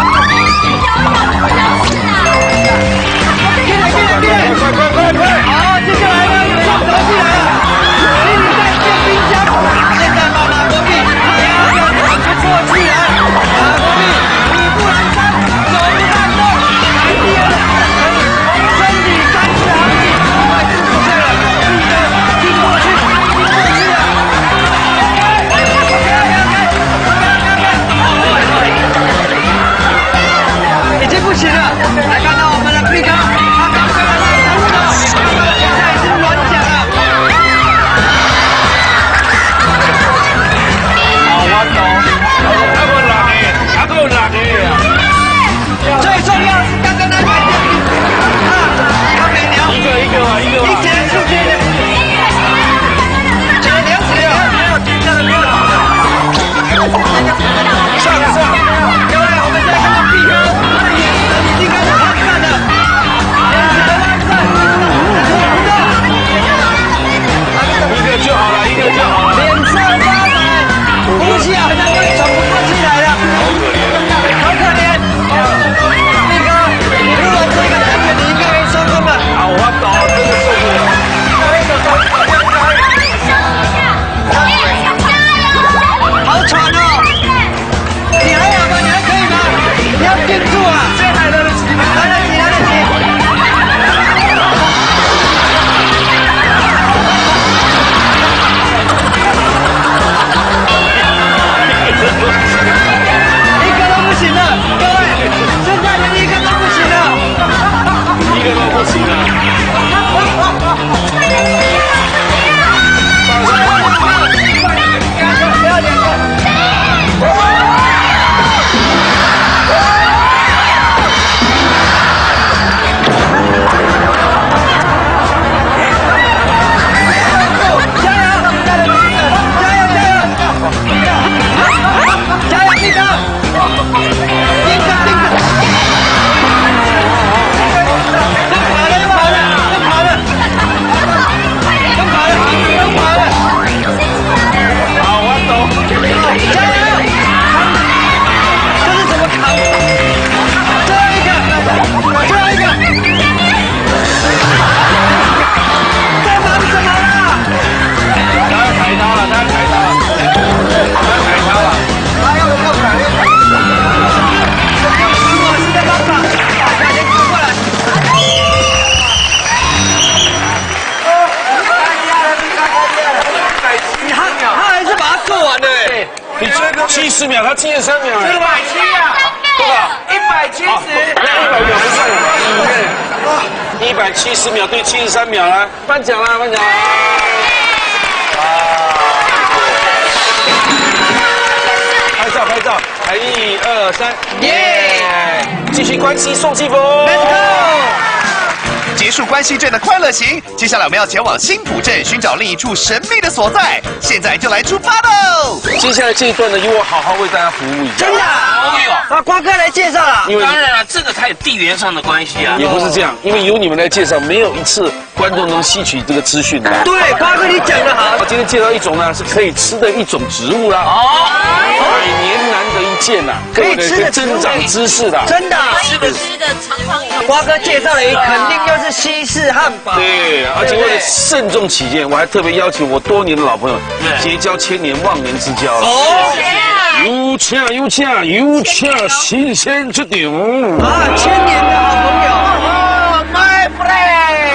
进来，进来，进来！快快快快！好，接下来呢，有什么进来了？比赛电冰箱，现在马马国碧。不错，起来！马国碧，你不然三，手不带动，还第二，身体三十毫米，快出不对了，记得听过去，听过去啊！ 十秒，他七十三秒。 四百七啊！ 多少？ 一百七十。 一百秒不算了。一百七十秒对七十三秒了，颁奖啦，颁奖啦！啊！拍照拍照，来一二三，耶！继续关西送气风 ，Let's go！ 结束关西镇的快乐行，接下来我们要前往新浦镇寻找另一处神秘的所在。现在就来出发喽！ 接下来这一段呢，由我好好为大家服务一下。 真的？哎呦，那瓜哥来介绍了。 因为当然了，这个它有地缘上的关系啊。 也不是这样，因为由你们来介绍，没有一次观众能吸取这个资讯的。 对，瓜哥你讲得好。 我今天介绍一种呢，是可以吃的一种植物啦。哦，百年难得一见呐， 可以吃的增长知识的。 真的？ 是不是的长方形？ 瓜哥介绍了一，肯定又是西式汉堡。 对，而且为了慎重起见，我还特别邀请我多年的老朋友结交千年忘年之交。哦，有请有请有请新鲜之顶啊，千年的好朋友。哦 ，My friend。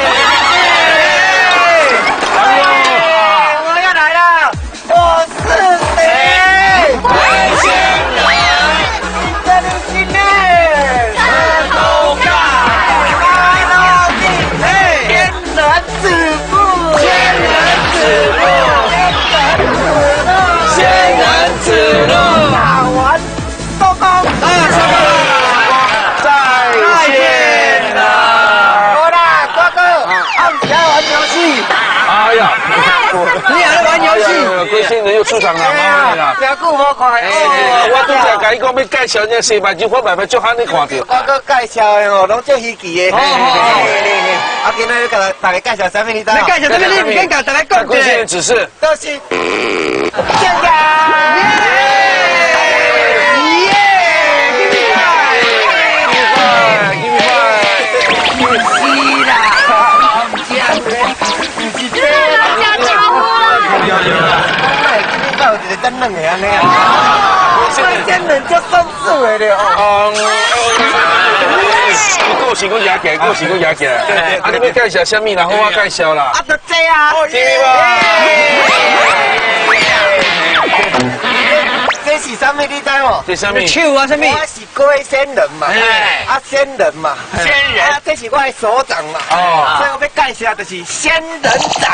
我要来了，我是谁？外星人，这里是你，看头盖，看头顶，哎，天人之父，天人之路，天人之路，打完收工，啊，收工，再见了，好啦，瓜哥，按起来玩游戏。 哎呀， 你还在玩游戏？ 龟仙人又出场了，妈呀！ 真久无看哦。 我拄则甲伊讲要介绍那西班牙粉白白，就喊你看到。 我哥介绍的哦，拢足稀奇的。哦哦。啊，今日要甲大家介绍啥物？你知？你介绍啥物？你唔免甲大家讲。 龟仙人指示。 都是。健康。耶！耶！give me five，give me five，give me five。是啦。有有有，那有一个真冷的安尼啊，龟仙人就算数的了哦。 你故事我压起来，故事我压起来。啊，你要介绍什么啦？好我介绍啦。 啊，就这啊。这是什么？你知无？ 这什么？ 手啊，什么？我是龟仙人嘛，啊仙人嘛， 仙人， 啊这是我的所长嘛，哦，所以我要介绍就是仙人掌。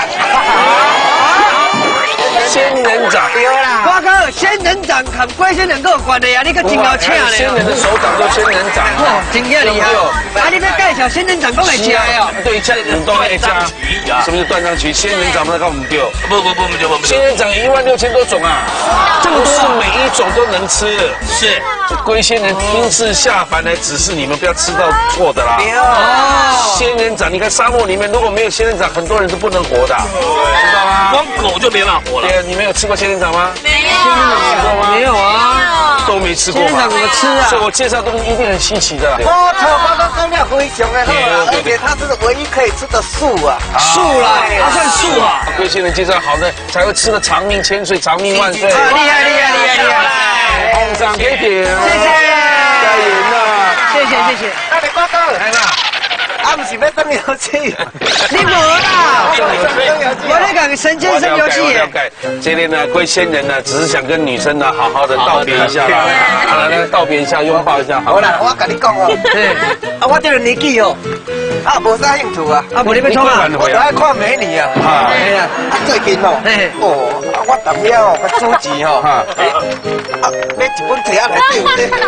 仙人掌。 对啦，我靠，仙人掌和龟仙人有关的呀，你可真够请的。 仙人的手掌叫仙人掌， 哇，真厉害哦！啊，你要介绍仙人掌讲来吃的哦？ 对，这很多人家。什么是断章取义？仙人掌那个我们丢。 不不不不不不， 仙人掌一万六千多种啊，这么多，每一种都能吃。 是， 龟仙人亲自下凡来指示你们，不要吃到错的啦。哦，仙人掌，你看沙漠里面如果没有仙人掌，很多人是不能活的，知道吗？ 光狗就没办法活了。 对，你们有吃过仙人掌吗？ 没有， 吃过吗？ 没有啊， 都没吃过。 仙人掌怎么吃啊？ 所以我介绍东西一定很稀奇的。 我操，刚刚讲了非常的好啊，而且它是唯一可以吃的树啊，树啦，它算树啊。 龟仙人介绍好的，才会吃的长命千岁，长命万岁。 厉害厉害厉害厉害！ 红掌给点， 谢谢， 加油呐！ 谢谢谢谢。那你瓜哥来啦。啊，不是要登游戏，你无啦！我在讲神仙生游戏耶。 今天呢，龟仙人呢，只是想跟女生呢好好的道别一下啦，好了，来道别一下，拥抱一下， 好啦，我跟你讲哦，啊，我这个年纪哦，啊，无啥兴趣啊，啊，无你要创啊，我就爱看美女啊，哎呀，啊，最近哦，哦，啊，我当了哦，个主持哦，啊，买一本册来对不对？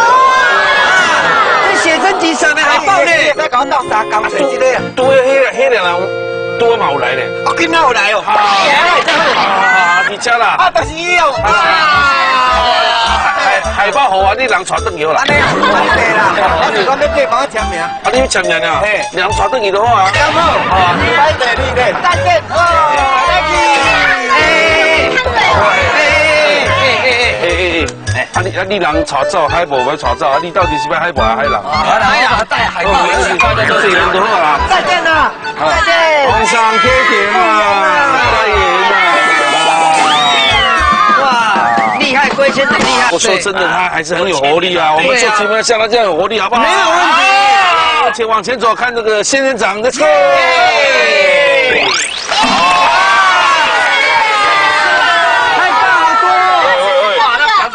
写真集上的海报呢？在搞到啥搞谁之类啊？ 多黑了黑了人多嘛有来呢？ 我今仔有来哦。 啊，你家啦？ 啊，就是伊哦。 海海报好啊，你人带转去好啦。 安尼啊，对啦。我是讲要对帮我签名。 啊，你要签名啊？嘿，人带转去就好啊。 刚好。啊，拜拜你嘞，再见。哦，再见。啊你啊你人炒照海无要炒照啊？你到底是要海无还是海人？ 海人带海报， 大家都是人就好啦。 再见啦，再见。 皇上开庭啊！再见啊！哇，厉害，龟仙人厉害。 我说真的，他还是很有活力啊。我们做节目要像他这样有活力，好不好？ 没有问题。 而且往前走，看这个仙人掌的车。 哇，那残废嘞！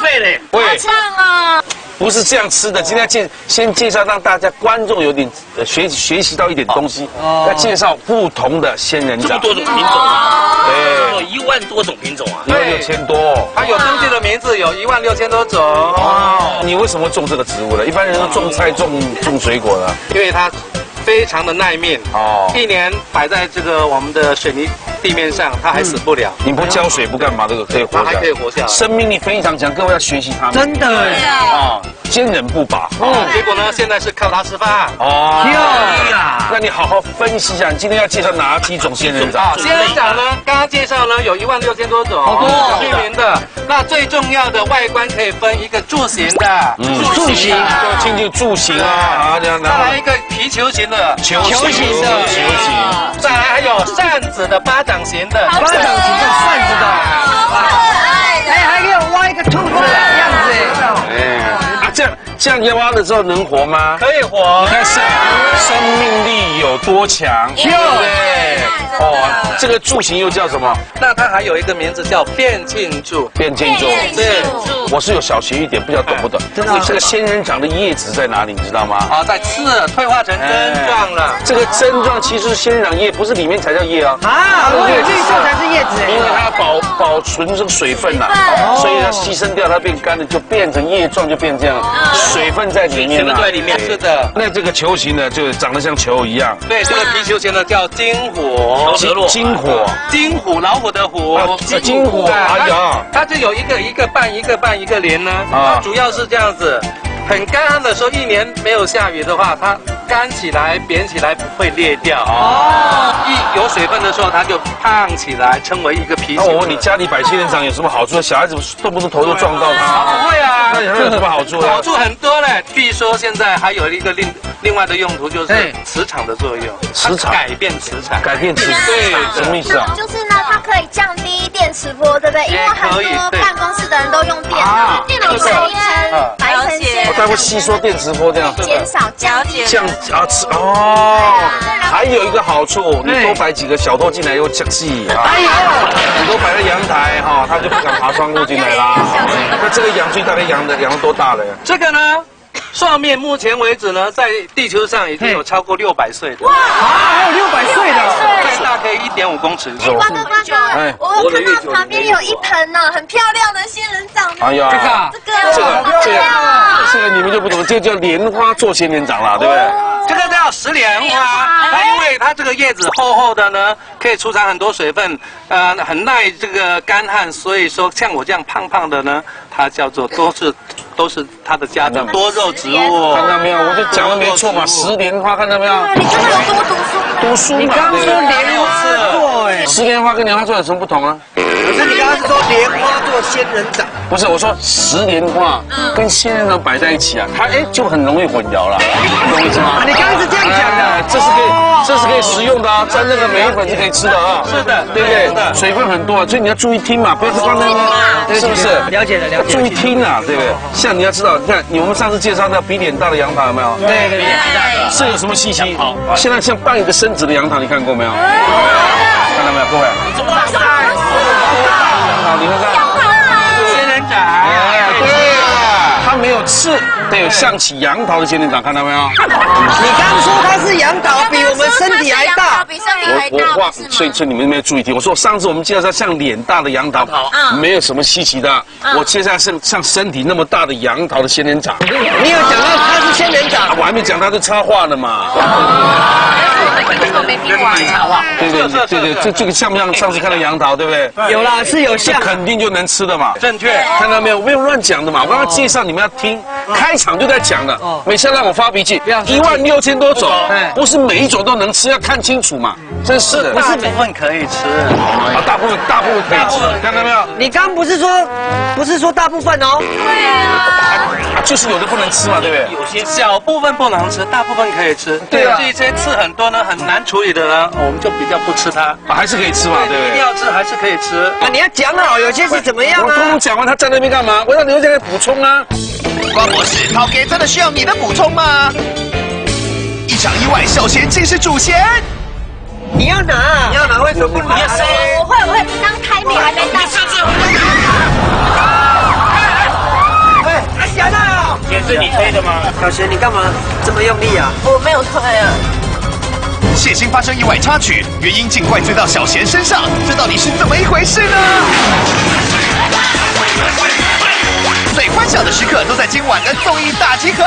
喂， 好唱哦。 不是这样吃的，今天介先介绍，让大家观众有点呃学学习到一点东西。哦，要介绍不同的仙人掌， 这么多种品种啊， 对， 有一万多种品种啊， 一万六千多， 它有登记的名字有一万六千多种。 哦，你为什么种这个植物呢？一般人都种菜、种种水果的， 因为它非常的耐命哦，一年摆在这个我们的水泥地面上，它还死不了。 你不浇水不干嘛，这个可以活下来， 它还可以活下来， 生命力非常强，各位要学习它们。 真的啊，坚韧不拔。 嗯，结果呢，现在是靠它吃饭。 哦，那你好好分析一下，你今天要介绍哪几种仙人掌？ 啊，仙人掌呢，刚刚介绍呢有一万六千多种，好多居民的。那最重要的外观可以分一个柱形的， 嗯，柱形，就亲近柱形啊，啊，这样的。 再来一个皮球形的， 球形的，球形。 再来还有扇子的巴掌形的， 巴掌形的扇子的，好可爱的，哎，还可以挖一个兔子的样子， 哎，啊，这样这样挖了之后能活吗？ 可以活， 你看生生命力有多强，对不对？哦，这个柱形又叫什么？ 那它还有一个名字叫变茎柱。 变茎柱， 对， 我是有小学一点，不知道懂不懂？真的，这个仙人掌的叶子在哪里？你知道吗？ 啊，在刺退化成针状了。 这个针状其实是仙人掌叶，不是里面才叫叶啊。 啊，我以为绿色才是叶子。 因为它保保存这个水分呐，所以它牺牲掉，它变干了，就变成叶状，就变这样，水分在里面了。 对，里面是的。 那这个球形的就长得像球一样。 对，这个皮球形的叫金虎。 金虎， 金虎，老虎的虎。 金虎，哎呀， 它就有一个一个瓣，一个瓣一个连呢。啊，主要是这样子。很干旱的时候，一年没有下雨的话，它干起来、扁起来不会裂掉。哦，一有水分的时候，它就胖起来，成为一个皮球。 那我问你，家里摆仙人掌有什么好处？小孩子动不动头就撞到它？ 不会啊， 那有什么好处呢？ 好处很多嘞。据说现在还有一个另另外的用途，就是磁场的作用。 磁场改变磁场， 改变磁场，对，什么意思啊？ 就是呢，它可以降低电磁波，对不对？因为很多办公室的人都用电脑，电脑白层白层线。 它会吸收电磁波，这样减少降解降啊哦，还有一个好处，你多摆几个小偷进来又降气啊。哎呦，你都摆在阳台哈，他就不敢爬窗户进来啦。那这个洋锥大概养的养了多大了呀？ 这个呢？上面目前为止呢，在地球上已经有超过六百岁的。 哇，还有六百岁的， 最大可以一点五公尺。 哎，关哥关哥，我看到旁边有一盆呢，很漂亮的仙人掌。 哎呀， 这个这个这个这个你们就不懂，这个叫莲花做仙人掌啦，对不对？ 这个叫石莲花，它因为它这个叶子厚厚的呢，可以储藏很多水分，呃，很耐这个干旱，所以说像我这样胖胖的呢，它叫做都是。都是它的家长多肉植物， 看到没有？我就讲的没错嘛，石莲花看到没有？ 你真的有多读书？ 读书嘛。 你刚说莲花做哎， 石莲花跟莲花做有什么不同啊？ 可是你刚刚是说莲花做仙人掌， 不是，我说石莲花跟仙人掌摆在一起啊，它哎就很容易混淆了，你懂我意思吗？ 你刚刚是这样讲的， 这是可以，这是可以食用的啊，沾那个梅粉是可以吃的啊。 是的， 对不对？水分很多，所以你要注意听嘛，不要是光那是不是？ 了解了，了解。 注意听啊，对不对？像你要知道，你看。我们上次介绍那比脸大的杨桃有没有？ 对对对， 这有什么稀奇？现在像半个身子的杨桃，你看过没有？看到没有，各位？好，你看看， 仙人掌， 对啊，它没有刺，对，像起杨桃的仙人掌，看到没有？ 你刚说它是杨桃，比我们身体还大， 比身体还大， 我我所以所以你们没有注意听，我说上次我们介绍像脸大的杨桃，没有什么稀奇的。我介绍是像身体那么大的杨桃的仙人掌。 你有讲到它是仙人掌， 我还没讲它是插画的嘛。 没听过插画。 对对对对，这这个像不像上次看的杨桃，对不对？ 有啦，是有像， 肯定就能吃的嘛。 正确， 看到没有？没有乱讲的嘛。我刚刚介绍你们要听，开场就在讲了。每次让我发脾气，一万六千多种，不是每一种都能吃，要看清楚嘛。真是的， 不是部分可以吃， 啊，大部分大部分可以吃，看到没有？ 你刚不是说不是说大部分哦？ 对啊， 就是有的不能吃嘛，对不对？ 有些小部分不能吃，大部分可以吃。 对啊， 这些刺很多呢，很难处理的呢，我们就比较不吃它， 还是可以吃嘛，对不对？ 一定要吃还是可以吃。 啊，你要讲好，有些是怎么样啊？ 我通通讲完，他站那边干嘛？我让你们在那补充啊。 关博士，陶给真的需要你的补充吗？一场意外，小贤竟是主贤。 你要拿， 你要拿为什么不拿？ 我会我会，刚开笔还没到。 快是你推的吗？ 小贤，你干嘛这么用力啊？ 我没有推啊。 谢欣发生意外插曲，原因竟怪罪到小贤身上，这到底是怎么一回事呢？最欢笑的时刻都在今晚的综艺大集合。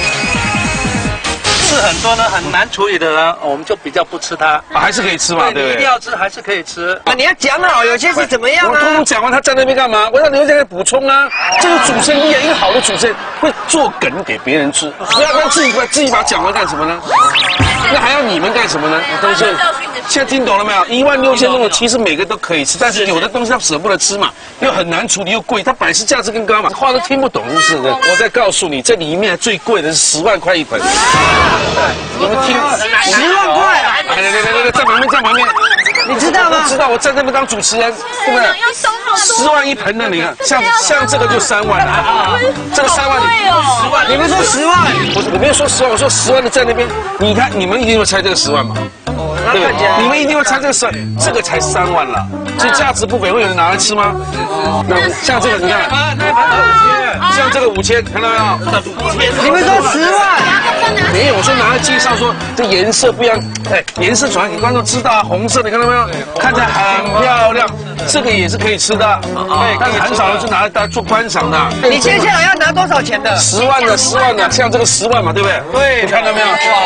是很多呢，很难处理的人，我们就比较不吃它。 啊，还是可以吃嘛，对不对？ 一定要吃，还是可以吃。 那你要讲好，有些是怎么样我通啊？ 通讲完，他站那边干嘛？我让你们在那补充啊。这个主持人，一个好的主持人会做梗给别人吃，不要光自己把自己把它讲完干什么呢？那还要你们干什么呢？东西现在听懂了没有？一万六千多的，其实每个都可以吃，但是有的东西他舍不得吃嘛，又很难处理又贵，它本来是价值更高嘛，话都听不懂是的。我再告诉你，这里面最贵的是十万块一盆，你们听， 十万块啊！ 来来来来来，在旁边，在旁边， 你知道吗？ 知道我在那边当主持人，对不对？十万一盆的，你看，像像这个就三万了，这个三万，十万， 你们说十万？ 不是，我没有说十万，我说十万的在那边，你看你们一定会猜这个十万嘛？对，你们一定会猜这个十万，这个才三万了，所以价值不菲，会有人拿来吃吗？那像这个，你看，像这个五千，看到没有？ 你们说十万？ 没有，我说拿来介绍说这颜色不一样，哎，颜色转给观众知道啊，红色你看到没有？看起来很漂亮，这个也是可以吃的，哎，但是很少人是拿来大家做观赏的。 你接下来要拿多少钱的？ 十万的，十万的，像这个十万嘛，对不对？对，你看到没有？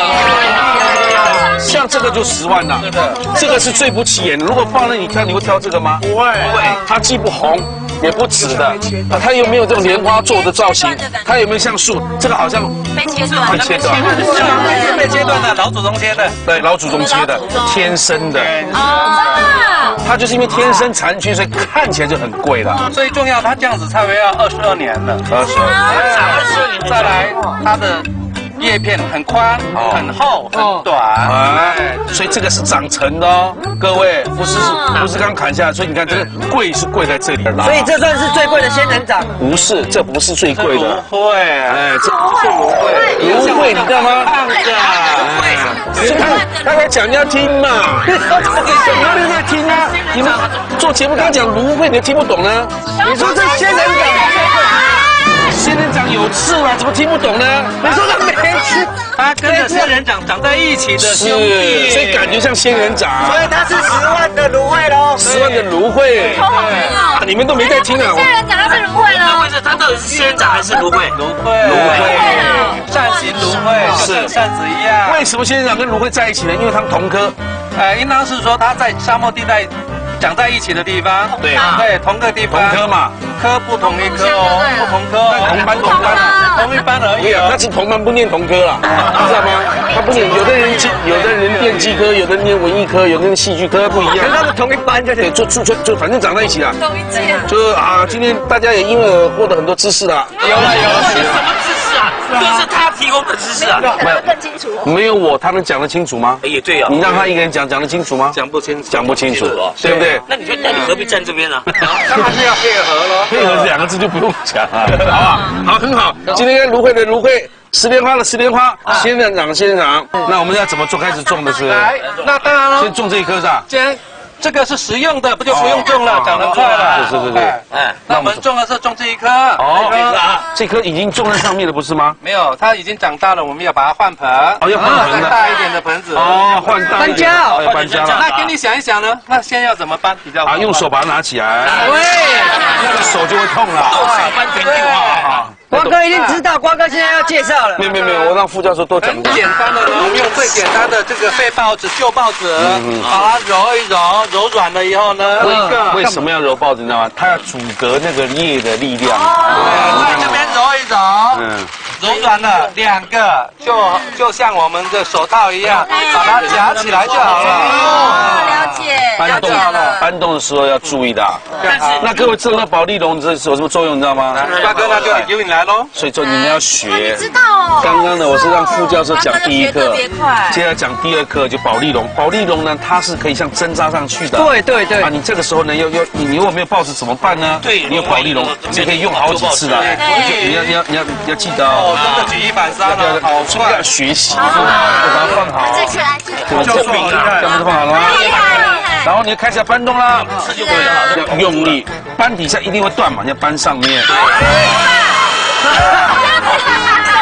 像这个就十万了，这个是最不起眼的。如果放在你挑，你会挑这个吗？不会，不会。它既不红也不紫的，啊，它又没有这种莲花座的造型，它有没有像树？这个好像被切断， 被切断， 是被切断的，老祖宗切的， 对，老祖宗切的，天生的。 啊， 它就是因为天生残缺，所以看起来就很贵了。 最重要，它这样子差不多要二十二年了。 二十二， 再来它的叶片很宽、很厚、很短， 哎，所以这个是长成的哦，各位，不是不是刚砍下来，所以你看这个贵是贵在这里了。 所以这算是最贵的仙人掌。 不是，这不是最贵的。 芦荟， 哎，这是芦荟，芦荟你知道吗？是他他在讲，你要听嘛，你哪里在听啊？你们做节目刚讲芦荟，你听不懂呢？你说这仙人掌，仙人掌有刺啊，怎么听不懂呢？ 你说它没刺， 它跟着仙人掌长在一起的兄弟， 所以感觉像仙人掌。 所以它是十万的芦荟喽。 十万的芦荟，你们都没在听啊！ 仙人掌是芦荟喽。 不是，它到底是仙人掌还是芦荟？ 芦荟，芦荟，扇形芦荟，是像扇子一样。 为什么仙人掌跟芦荟在一起呢？因为它们同科。 呃，应当是说它在沙漠地带长在一起的地方， 对对，同个地方， 同科嘛， 科不同一科哦，不同科哦， 同班同班， 同一班而已。 那是同班不念同科啦，你知道吗？他不念，有的人有的人电机科，有的人念文艺科，有的人戏剧科不一样。 跟他们同一班的， 对，就就就就反正长在一起了。 同一届。 就啊，今天大家也因为我获得很多知识啦。 有了有了， 什么知识啊？这是他提供的知识啊。 没有更清楚。 没有我，他能讲得清楚吗？ 哎也对啊。 你让他一个人讲，讲得清楚吗？ 讲不清楚， 讲不清楚，对不对？ 那你说，那你何必站这边呢？ 当然是要配合喽。 配合两个字就不用讲了，好吧？好，很好。今天芦荟的芦荟，石莲花的石莲花，仙人掌的仙人掌。那我们要怎么做？开始种的是？ 来，那当然了。 先种这一颗是吧？ 既然这个是实用的，不就不用种了，长得快了。 是是是。 哎，那我们种的是种这一颗。 哦，这颗已经种在上面了，不是吗？ 没有，它已经长大了，我们要把它换盆。 哦，要换盆的， 大一点的盆子。 哦，换大一点。 搬家， 搬家了。 那给你想一想呢？那先要怎么搬比较好？ 啊，用手把它拿起来。 对， 那个手就会痛了。 搬盆就好。 瓜哥一定知道，瓜哥现在要介绍了。 没有没有没有，我让副教授多讲。 很简单的，我们用最简单的这个废报纸、旧报纸，把它揉一揉，揉软了以后呢，一个为什么要揉报纸？你知道吗？它要阻隔那个叶的力量。 在这边揉一揉， 嗯， 揉软了，两个就就像我们的手套一样，把它夹起来就好了。 哦，了解。 搬动搬动的时候要注意的。 但是那各位知道保利龙这是有什么作用？你知道吗？ 大哥，那就由你来喽。 所以说你们要学。 知道哦。 刚刚呢，我是让副教授讲第一课， 别快。 接下来讲第二课就保利龙。保利龙呢，它是可以像针扎上去的。 对对对。 啊，你这个时候呢，要要你你如果没有报纸怎么办呢？ 对， 你有保利龙，这可以用好几次的。你要你要你要要记得哦。 真的举一反三了，好快要学习，把它放好。 这起来， 这个救命啊！这样子放好了吗？然后你就开始要搬动啦，对，要用力，搬底下一定会断嘛，你要搬上面。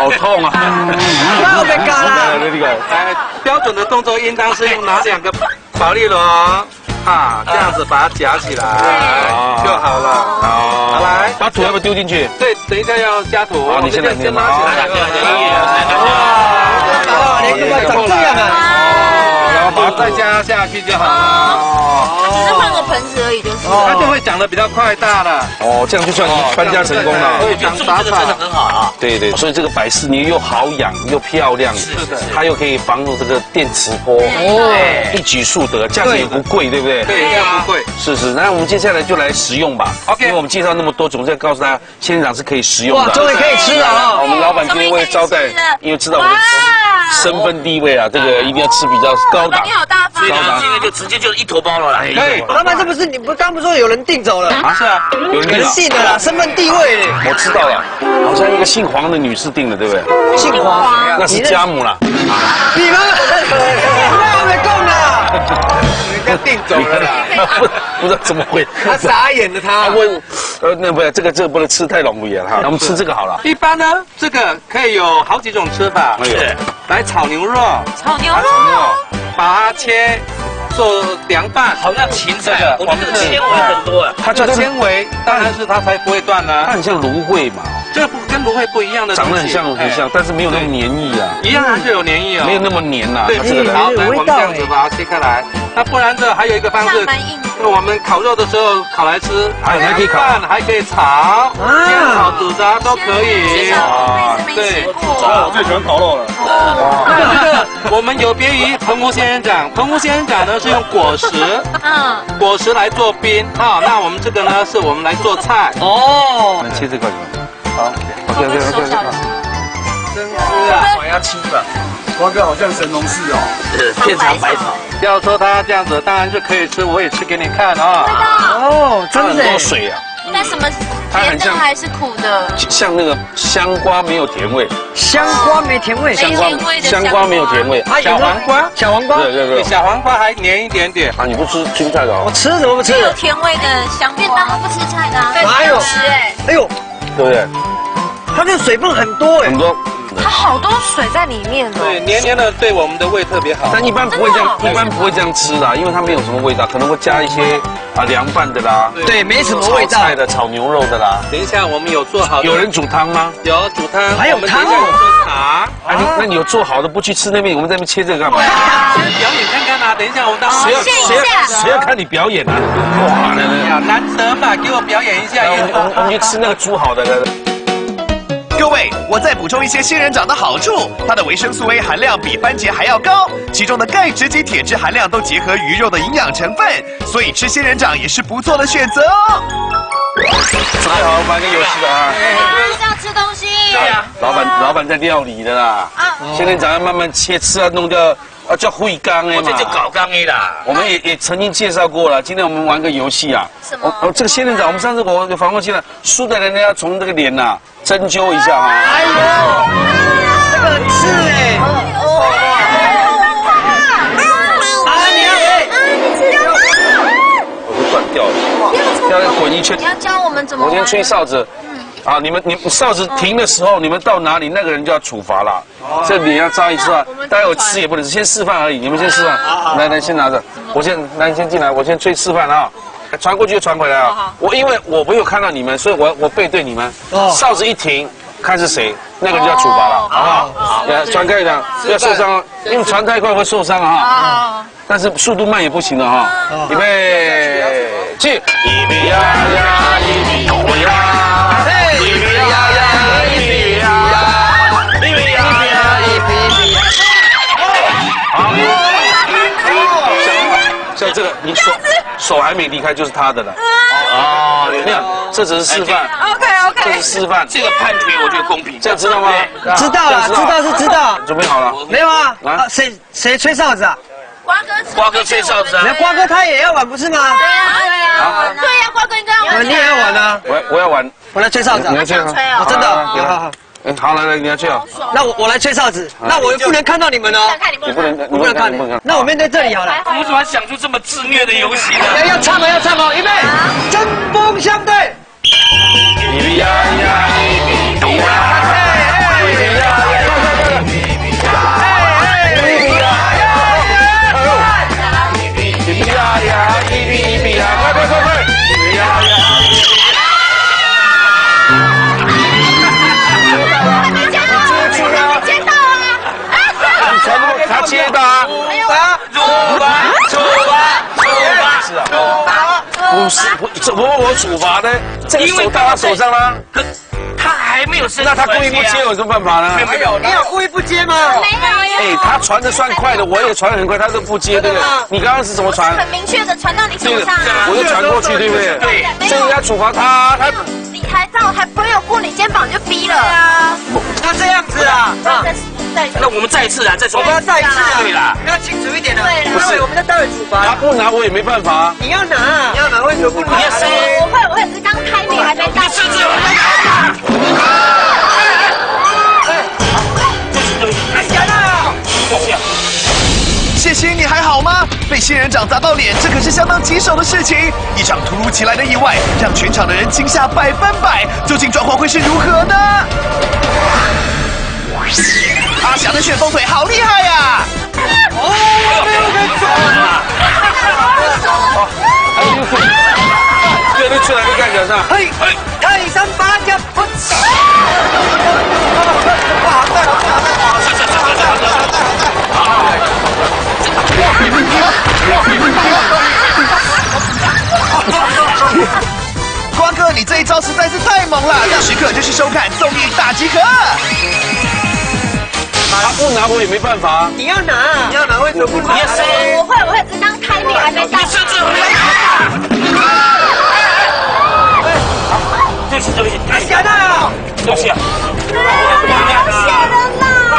好痛啊！ 那我没搞了。 那个， 来，标准的动作应当是用哪两个保利龙啊，这样子把它夹起来就好了。好，好来， 把土要不要丢进去？ 对，等一下要加土。 好，你现在先拿起来。 哇，你怎么长这样啊？ 然后把它再加下去就好了。 只是换个盆子而已，就是。 它就会长得比较快大了。 哦，这样就算搬家成功了。 我觉得种这个真的很好啊。 对对，所以这个百事泥又好养又漂亮， 是的， 它又可以防住这个电磁波，哦，一举数得，价钱也不贵，对不对？ 对，这样不贵。 是是，那我们接下来就来食用吧。OK，因为我们介绍那么多种，再告诉大家，仙人掌是可以食用的。 哇，终于可以吃了啊！ 我们老板今天为了招待，因为知道我们身份地位啊，这个一定要吃比较高档。 你好大方。 所以呢，这个就直接就一头包了啦。 对，老板，这不是你不刚不说有人订走了？ 啊，是啊，有人订的啦，身份地位。 我知道了，好像一个姓黄的女士订的，对不对？ 姓黄， 那是家母啦。 你们那没供的， 人家订走了啦， 不不知道怎么会， 他傻眼了他。 问，呃，那不这个这个不能吃太容易了哈，我们吃这个好了。 一般呢，这个可以有好几种吃法。 是， 来炒牛肉， 炒牛肉， 把它切。做凉拌， 好像芹菜啊，我们这个纤维很多啊。 它这个纤维当然是它才不会断呢。 它很像芦荟嘛， 这个不跟芦荟不一样的， 长得很像很像，但是没有那么黏液啊。 一样还是有黏液哦， 没有那么黏呐。 对，这个好，来我们这样子把它切开来。那不然这还有一个方式，我们烤肉的时候烤来吃，还还可以烤，还可以炒，煎炒煮炸都可以。 啊，对， 我最喜欢烤肉了。 这个我们有别于澎湖仙人掌，澎湖仙人掌呢是用果实，嗯，果实来做冰啊。那我们这个呢是我们来做菜。哦， 那切这个好 ，OK OK OK。 真吃啊， 我要吃吧。 瓜哥好像神农氏哦， 片长百草。 要说它这样子，当然是可以吃，我也吃给你看啊。 哦，真的。 很多水啊。 那什么甜的还是苦的？ 像那个香瓜没有甜味， 香瓜没甜味， 香瓜香瓜没有甜味， 小黄瓜， 小黄瓜， 对对对， 小黄瓜还黏一点点啊！你不吃青菜的哦？ 我吃怎么不吃？ 有甜味的香瓜，便当都不吃菜的， 哪有吃哎？ 哎呦， 对不对？ 它这水分很多哎， 很多。 它好多水在里面哦。 对，黏黏的，对我们的胃特别好。 但一般不会这样，一般不会这样吃的，因为它没有什么味道，可能会加一些啊凉拌的啦， 对，没什么味道。 炒菜的、炒牛肉的啦。 等一下，我们有做好的。 有人煮汤吗？ 有煮汤， 还有汤哦。茶。 啊，你那你有做好的不去吃那边，我们在那边切这个干嘛？ 先表演看看啊！等一下，我们当谁要谁要谁要看你表演啊？哇，那难得嘛，给我表演一下。 我们我们去吃那个煮好的。 各位，我再补充一些仙人掌的好处，它的维生素 A 含量比番茄还要高，其中的钙质及铁质含量都结合鱼肉的营养成分，所以吃仙人掌也是不错的选择哦。 准备好玩个游戏的啊！ 是要吃东西。 对呀，老板老板在料理的啦。啊，仙人掌要慢慢切，吃啊弄掉。啊，叫会缸哎嘛， 这就搞缸哎啦。 我们也也曾经介绍过了。今天我们玩个游戏啊， 什么？ 哦，这个仙人掌，我们上次我有访问过了，输的人呢要从这个脸呐针灸一下啊。 哎呦，这个很刺哎。啊，你要哎，你吃掉。 我会断掉的，要滚一圈。 你要教我们怎么？ 我先吹哨子。啊，你们你们哨子停的时候，你们到哪里，那个人就要处罚了。这脸要扎一次啊，待会吃也不能吃，先示范而已。你们先示范，来来，先拿着，我先来，你先进来，我先吹示范啊，传过去就传回来啊。我因为我没有看到你们，所以我我背对你们。哨子一停，看是谁，那个人就要处罚了，好不好？来，传开一点，不要受伤，因为传太快会受伤啊。但是速度慢也不行的哈。预备，去！一比呀呀，一比呀。一比呀呀，一比呀，一比呀呀，一比呀。好，像这个，你手手还没离开就是他的了。哦，没有，这只是示范。 OK OK。 这是示范。 这个判决我觉得公平。 这样知道吗？ 知道了，知道是知道。 准备好了？ 没有啊？啊，谁谁吹哨子啊？ 瓜哥， 瓜哥吹哨子啊！ 那瓜哥他也要玩不是吗？ 对呀对呀，对呀，瓜哥应该要玩。 你也要玩啊？ 我我要玩。 我来吹哨子。 你要吹啊？ 哦，真的。好好好。 嗯，好，来来，你要去啊。 那我我来吹哨子，那我不能看到你们哦。 你不能， 我不能看你们。那我面对这里好了。 我们怎么想出这么自虐的游戏呢？ 要唱了，要唱了，预备，针锋相对。 一比呀呀，一比呀，一比呀。 不是，怎么我处罚呢？这个手到他手上啦。 可他还没有伸。 那他故意不接，有什么办法呢？ 没有没有， 你有故意不接吗？ 没有呀。 哎，他传的算快的，我也传很快，他都不接，对不对？你刚刚是怎么传？ 很明确的传到你手上啊。 我就传过去，对不对？ 对。 所以应该处罚他，他。 你还到还没有过你肩膀就逼了。对啊。 那这样子啊。 再那我们再一次啊，再说。 我们要再一次啊。 对啦。 要清楚一点的。 对啦。 不是，我们在待会处罚。 他不拿我也没办法。 你要拿，你要拿，为什么不拿？ 你要收。 我会，我会，只是刚开你还没到。 你甚至。 谢欣，你还好吗？被仙人掌砸到脸，这可是相当棘手的事情。一场突如其来的意外，让全场的人惊吓百分百。究竟状况会是如何呢？阿翔的旋风腿好厉害呀！ 哦，没有人走了。 这都出来就干脚上。 嘿，泰山八甲不。哇，对了， 瓜哥，你这一招实在是太猛了！要时刻就是收看综艺大集合。 他不拿我也没办法。 你要拿，你要拿，为什么不拿？ 我会，我会，只是刚开你还没到。 你甚至。对不起，对不起， 太吓人了！ 对不起啊！ 吓人了！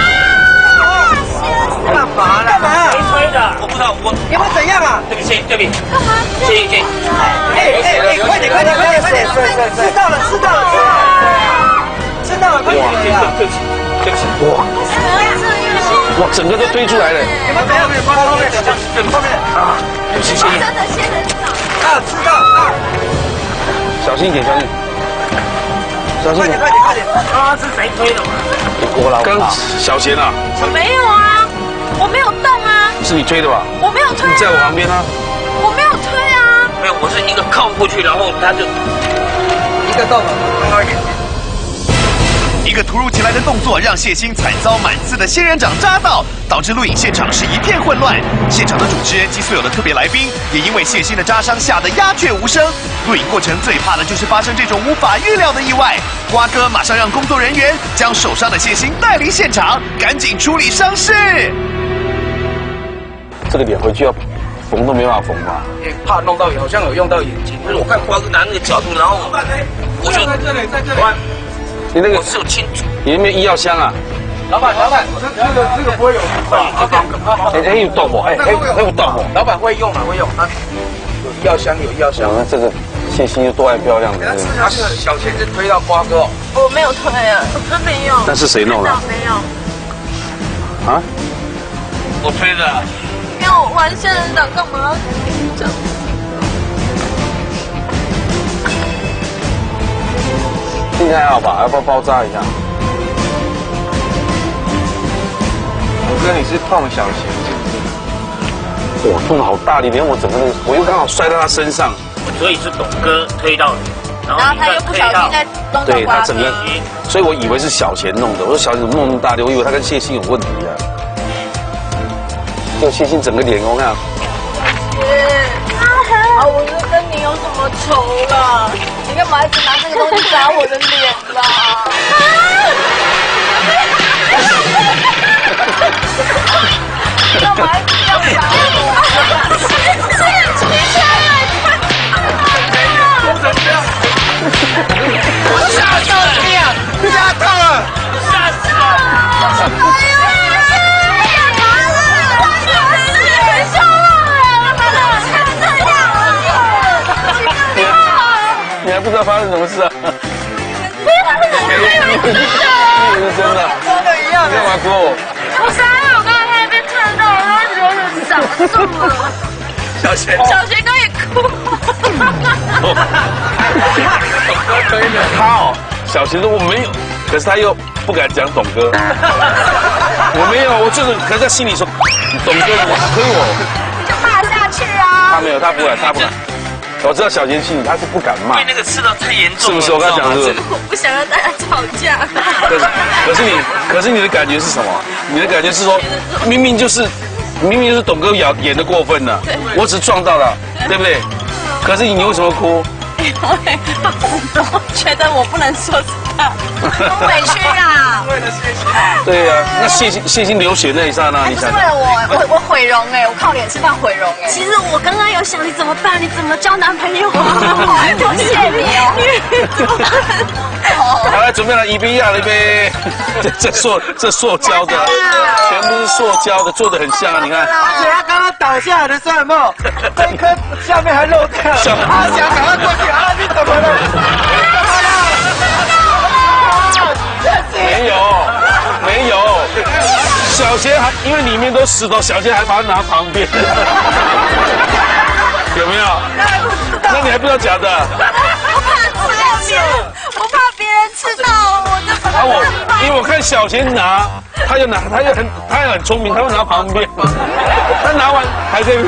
干嘛啦？干嘛？ 谁吹的？我不知道，我。 你们怎样啊？ 对不起，对不起。干嘛？谢谢谢谢。 哎哎哎！快点快点快点快点！知道了知道了知道了！知道了，快点！ 对不起对不起。哇！哇，整个都推出来了。 你们怎样？后面后面啊！ 对不起，谢谢。 真的仙人掌。 啊，知道啊。 小心一点，小心。小心一点， 快点快点！ 啊，是谁推的？ 我老刚小贤啊。 我没有啊，我没有动啊。 是你推的吧？ 我没有推。 你在我旁边啊。 我没有推啊。 没有，我是一个靠过去，然后他就一个动了，高一点。 一个突如其来的动作让谢欣惨遭满刺的仙人掌扎到，导致录影现场是一片混乱。现场的主持人及所有的特别来宾也因为谢欣的扎伤吓得鸦雀无声。录影过程最怕的就是发生这种无法预料的意外。瓜哥马上让工作人员将受伤的谢欣带离现场，赶紧处理伤势。 这个脸回去要缝都没办法缝吧？ 怕弄到，好像有用到眼睛。可是我看瓜哥拿那个角度，然后我就在这里，在这里。 你那个我是有清楚。 你有没有医药箱啊？ 老板，老板，这这个这个不会有。 哎哎，有动不？哎哎哎，有动不？ 老板会用啊，会用啊。有医药箱，有医药箱。 那这个谢欣又多爱漂亮的。 他是小钱是推到瓜哥。 我没有推啊，我真没有。 那是谁弄的？ 没有。 啊？ 我推的。 没有玩仙人掌干嘛？这样。 应该还好吧？要不要包扎一下？ 我哥，你是碰小贤是不是？ 哇，碰的好大力，连我整个那个，我又刚好摔到他身上。 所以是董哥推到你， 然后他又不小心在弄到对他瓜整个，所以我以为是小贤弄的。我说小贤怎么弄那么大力？我以为他跟谢欣有问题啊。就谢欣整个脸，我看。 啊，我又跟你有什么仇了？你干嘛一直拿那个东西砸我的脸啦？干嘛一直这样砸我？这样出去了！吓到这样，吓到了，吓死了！哎呀！ 你还不知道发生什么事啊？ 真的， 真的， 真的一样。 你干嘛哭我？ 我刚才我刚才被烫到，然后有点傻住了。 小贤， 小贤哥也哭。 他哦，小贤说我没有，可是他又不敢讲董哥。我没有，我就是可是在心里说，董哥我推我。 你就骂下去啊！ 他没有，他不敢，他不敢。我知道小贤心里他是不敢骂， 因为那个刺到太严重了， 是不是？我刚讲的是。 我不想让大家吵架。 可是，可是你，可是你的感觉是什么？你的感觉是说，明明就是，明明就是董哥演演的过分了，我只是撞到了，对不对？ 可是你为什么哭？ 我觉得我不能说实话，很委屈啊。 为了谢谢。 对呀，那谢欣谢欣流血那一刹那，你想？ 为了我，我我毁容哎，我靠脸吃饭毁容哎。 其实我刚刚有想，你怎么办？你怎么交男朋友啊？ 多谢你哦。好来，准备了一杯亚了一杯，这这塑这塑胶的，全部是塑胶的，做的很像啊！你看。 而且他刚刚倒下来的时候，有没有？这一颗下面还漏掉。阿翔，赶快过去啊！你怎么了？ 没有，没有。小贤还因为里面都石头，小贤还把它拿旁边。有没有？那你还不知道假的？ 我怕吃到，我怕别人吃到，我就把它。 啊我，因为我看小贤拿，他就拿，他就很，他也很聪明，他会拿旁边。他拿完还在。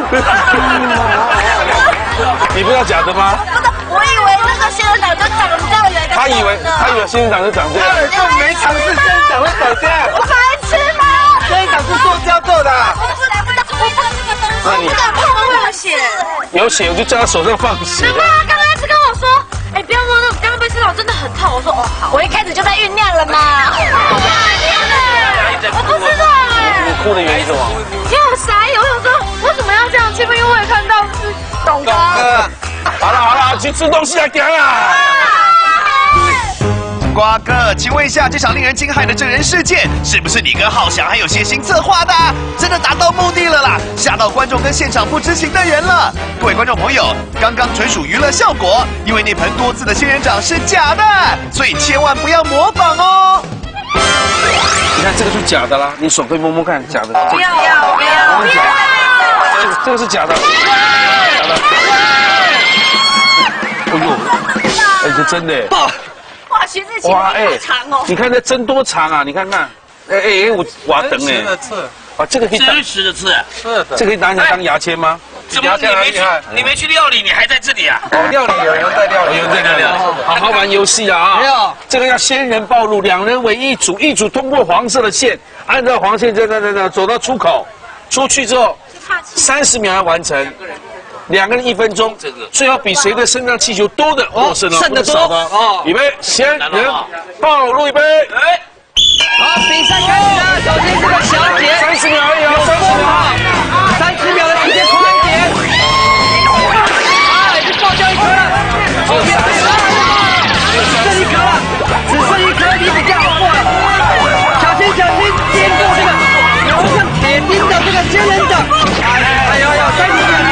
你不知道假的吗？ 不是，我以为那个仙人掌就长这样的。 他以为他以为仙人掌就长这样。 根本没尝试仙人掌会长这样。 我白痴吗？ 仙人掌是塑胶做的。 我不来，不来，我怕这个东西。我不敢碰，会有血。 有血我就叫他手上放血。 难怪他刚刚一直跟我说，哎，不要摸那个，刚刚被吃到，真的很痛。我说哦好。 我一开始就在酝酿了嘛。我不知道哎。 你哭的原因是什么？ 因为我傻眼，我想说为什么要这样欺负？因为我也看到是董哥。 好了好了，去吃东西啊，给啊！ 瓜哥，请问一下，这场令人惊骇的真人事件，是不是你跟浩翔还有谢欣策划的？真的达到目的了啦，吓到观众跟现场不知情的人了。各位观众朋友，刚刚纯属娱乐效果，因为那盆多姿的仙人掌是假的，所以千万不要模仿哦。 你看这个是假的啦，你手可以摸摸看，假的。 不要不要不要不要！ 这个是假的，假的。哎呦，哎，这真的。 哇，徐志勤哇，哎，长哦！ 你看这针多长啊！你看看，哎哎，我瓦等哎。 真的刺啊，这个可以真实的刺。 是的。 这可以拿起来当牙签吗？ 怎么你没去？你没去料理，你还在这里啊？ 哦，料理有人在料理， 有人在料理。好好玩游戏啊！ 没有， 这个要仙人暴露，两人为一组，一组通过黄色的线，按照黄线这这这这走到出口，出去之后三十秒要完成。两个人一分钟，最好比谁的身上气球多的获胜哦， 剩的多哦。预备，仙人暴露一杯。哎， 好，比赛开始了，首先这个小姐， 三十秒而已哦，三十秒， 三十秒的时间，快一点。啊，已经爆掉一颗了，后面还有，只剩一颗了，只剩一颗，你比较好过了。小心小心，接住这个有像铁钉的这个仙人掌。哎呦呦，三十秒。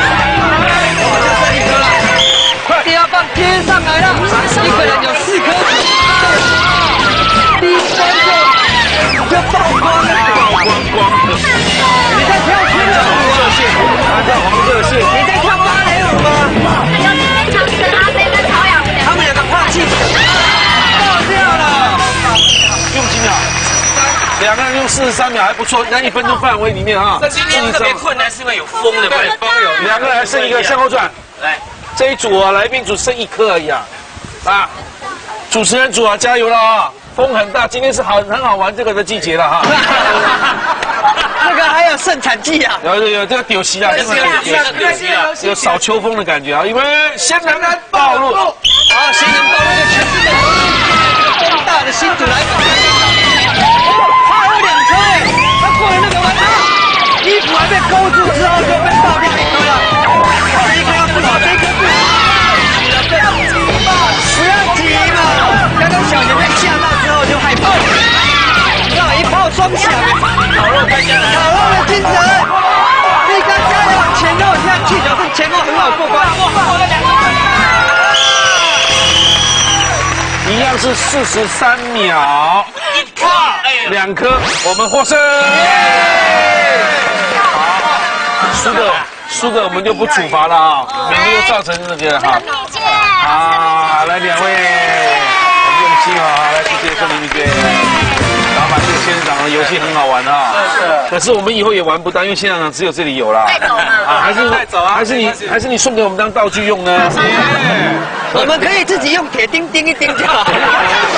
第二棒接上来了，一个人有四颗，第三个就曝光了，曝光光的。你在跳圈了，红色线，按照红色线。你在跳芭蕾舞吗？ 有今天场子阿飞跟曹雅他们两个霸气，爆掉了。 用几秒？两个人用四十三秒还不错，在一分钟范围里面哈。 这今天特别困难，是因为有风的，对， 风有。两个人还剩一个向后转， 来。 这一组啊，来宾组剩一颗而已啊，啊，主持人组啊，加油了啊！风很大，今天是好很好玩这个的季节了哈。 这个还有盛产季啊， 有有有这个丢席啊，这个丢席啊，有扫秋风的感觉啊，因为仙人暴露， 好，仙人暴露就全部的风大的新主来，他有两颗哎，他过了那个弯，衣服还被勾住之后就被爆掉一颗了，这一颗要不好，这一颗不好，不要急嘛，不要急嘛，刚刚小贤被吓到之后就害怕，要一炮双响，烤肉开家，烤肉的精神，立刚加油，前后现在气球是前后很好过关， 一样是四十三秒， 一颗， 两颗，我们获胜。输的输的我们就不处罚了啊，免得又造成这个哈。啊，来两位，很用心啊，来谢谢柯明娟。老板，这个仙人掌的游戏很好玩啊，是。可是我们以后也玩不到，因为仙人掌只有这里有啦。 带走嘛。 啊，还是带走啊？还是你还是你送给我们当道具用呢？ 我们可以自己用铁钉钉一钉就好。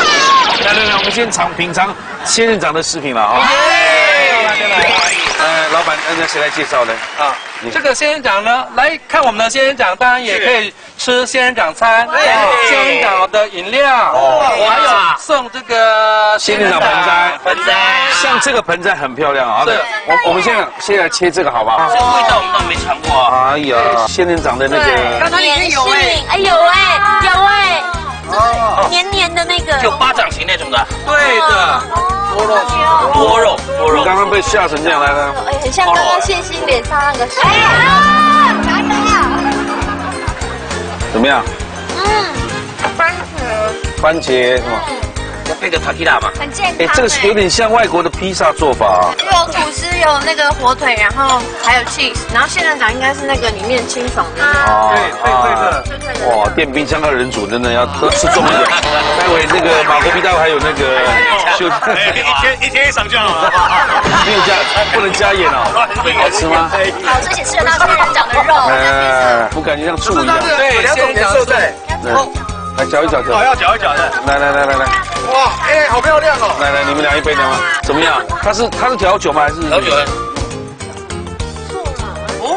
来来来，我们先尝品尝仙人掌的食品了啊。来来来，呃。 老板，那谁来介绍呢？ 啊，这个仙人掌呢，来看我们的仙人掌，当然也可以吃仙人掌餐，仙人掌的饮料，还有送这个仙人掌盆栽， 盆栽， 像这个盆栽很漂亮啊。 对， 我我们现在现在切这个好不好？ 这味道我们都没尝过。 哎呀，仙人掌的那个， 刚才里面有哎，哎有哎，有哎，就是黏黏的那个， 就巴掌形那种的。 对的， 多肉，多肉，多肉。 刚刚被吓成这样来了。 哎，很像刚刚谢欣脸上那个。哎呀，加油啊！ 怎么样？ 嗯，番茄。 番茄是吗？ 要配个塔基拉嘛。 很健康。 哎，这个是有点像外国的披萨做法啊。 有吐司，有那个火腿，然后还有 cheese， 然后仙人掌应该是那个里面清爽的。 啊， 对，脆脆的。 哇，电冰箱二人组真的要多吃重一点。待会那个马国必待会还有那个就一天一天一场就好了。 没有加，不能加盐哦。好吃吗？ 好吃，且吃得到仙人掌的肉。 呃，我感觉像醋一样。 对， 两种颜色对。 来搅一搅， 哦，要搅一搅的。 来来来来来， 哇，哎，好漂亮哦！ 来来，你们俩一杯的吗？怎么样？它是它是调酒吗？还是调酒？ 哦，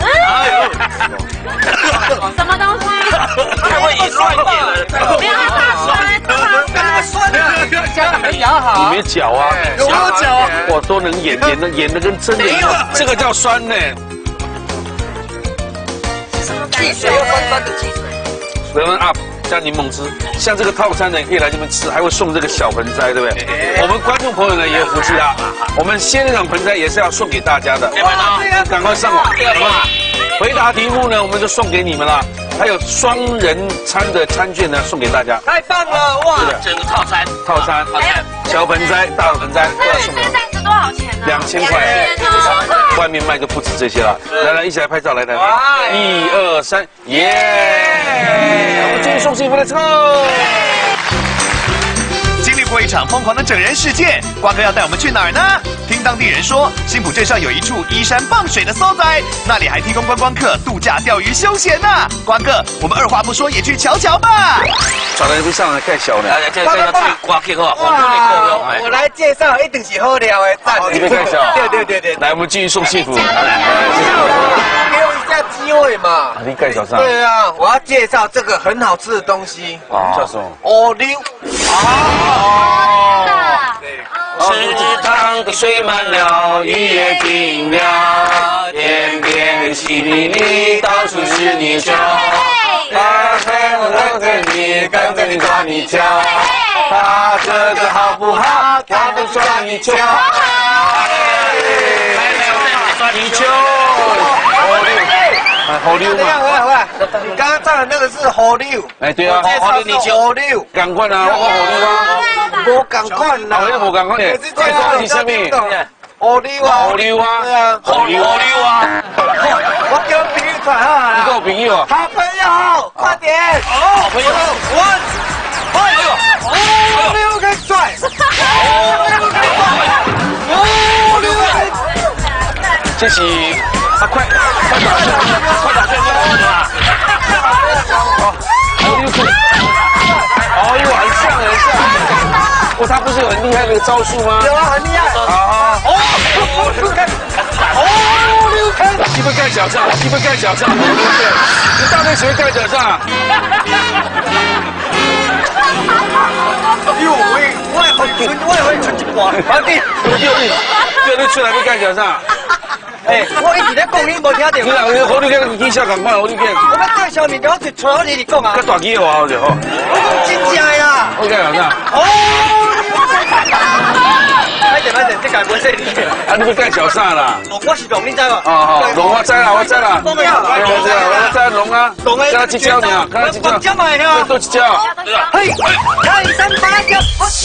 什么东西？ 太会淫乱一点了。 不要打酸，打酸。 加很咬好。 你没搅啊？ 有没有搅啊？ 我都能演，演的演的跟真的一样。这个叫酸呢。 汽水又酸酸的汽水。 Seven Up 加柠檬汁，像这个套餐呢，可以来这边吃，还会送这个小盆栽，对不对？我们观众朋友呢也有福气啦，我们仙人掌盆栽也是要送给大家的，赶快上网，好不好？回答题目呢，我们就送给你们了，还有双人餐的餐券呢，送给大家。 太棒了，哇！ 整个套餐， 套餐，小盆栽、大盆栽都要送给你。 这样子多少钱呢？ 两千块，外面卖就不止这些了。来来，一起来拍照，来来，一二三，耶！我们继续送幸福的车。 经历过一场疯狂的整人事件，瓜哥要带我们去哪儿呢？听当地人说，新埔镇上有一处依山傍水的所在，那里还提供观光客度假、钓鱼、休闲呢。瓜哥，我们二话不说也去瞧瞧吧。 找人不上来盖小呢。 这这要去瓜 K 哦， 哇，我来介绍，一定是好料的赞。 你别盖小。 对对对对。 来，我们继续送幸福。 给我一下机会嘛。 你盖小上。 对啊，我要介绍这个很好吃的东西。 啊，叫什么？ 欧溜。 哦。 池塘的水满了，鱼也停了，天边的稀里里，到处是泥鳅。他陪我等着你，跟着你抓泥鳅。他这个好不好？他都抓泥鳅。抓泥鳅。 好溜嘛！ 回来回来，你刚刚唱的那个是好溜。 哎，对啊， 好溜好溜， 赶快啊！我好溜啊！ 我赶快啦！ 好溜我赶快点！这个你下面好溜啊！ 好溜啊！ 对啊， 好溜好溜啊！ 我叫朋友传啊！ 你跟我朋友啊？ 好朋友，快点！ 好朋友， 我，哎呦，好溜个帅！好溜个帅！好溜个帅！ 这是啊，快快打去，快打去，啊！哦，好溜酷！哦呦，很像很像。哦，他不是有很厉害的招数吗？ 有啊，很厉害。啊！哦，溜开！哦，溜开！ 喜欢盖脚上，喜欢盖脚上，对不对？你大队喜欢盖脚上。 哎呦，我我也会出，我也会出一半。反正有有你，有你出来要盖脚上。 哎，我一直在讲，你无听到。 你两个好你讲，你笑赶快，好你讲。 我们介绍面，我就找你嚟讲啊。 较大机的话就好。 我讲真正啦。 我盖脚上。 哦。快点快点，这改不是你。 啊，你要盖脚上啦。 我是龙，你知吗？ 哦哦，龙我知啦，我知啦。 龙啊， 我知啦，我知龙啊。龙啊，看一只呢，看一只。 我只买啊。 多一只。 嘿，看三八九。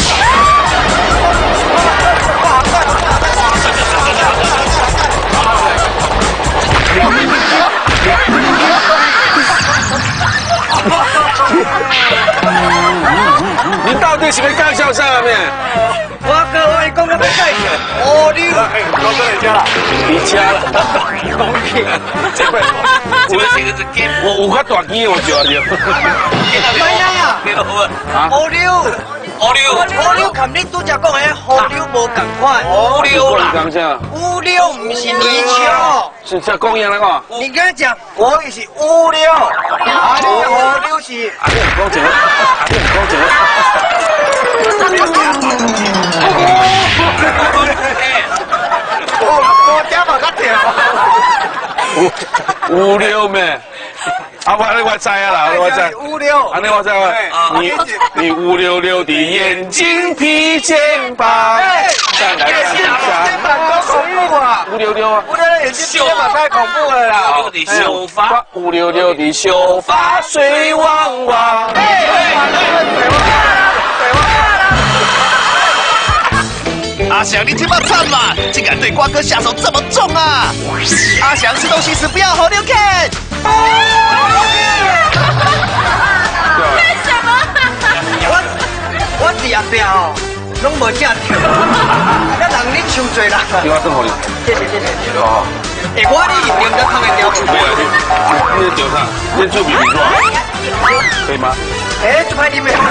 你到底是不是盖脚上面？ 我跟我讲要盖的，哦你， 老哥你家了，你家了， 讲起， 这个这个这个是 game， 我有较大机我就就。 买呀呀， 啊， 哦溜。 乌溜， 乌溜，琴日拄则讲诶，乌溜无共款。 乌溜啦， 乌溜不是泥鳅。 是这公羊那个。 你跟他讲，国语是乌溜，啊，你乌溜是。 啊，你很公正，啊，你很公正。 我点嘛较跳。 乌溜咩？啊，我我知啊啦，我知。 乌溜。 啊，你我知啊。你你乌溜溜的眼睛披肩膀。再来看一下。 肩膀多恐怖啊！ 乌溜溜啊。 乌溜溜眼睛肩膀太恐怖了啦。 乌溜的秀发， 乌溜溜的秀发水汪汪。 阿翔，你这把惨嘛，竟然对瓜哥下手这么重啊！阿翔吃东西时不要猴溜看。 为什么？ 我我第二条哦，拢无正跳，那人恁伤济啦。 你我送好你。 谢谢谢谢。哦。哎，我你一定要看个雕。 没有你，你丢上，你做比比做，可以吗？ 哎，这排你没有。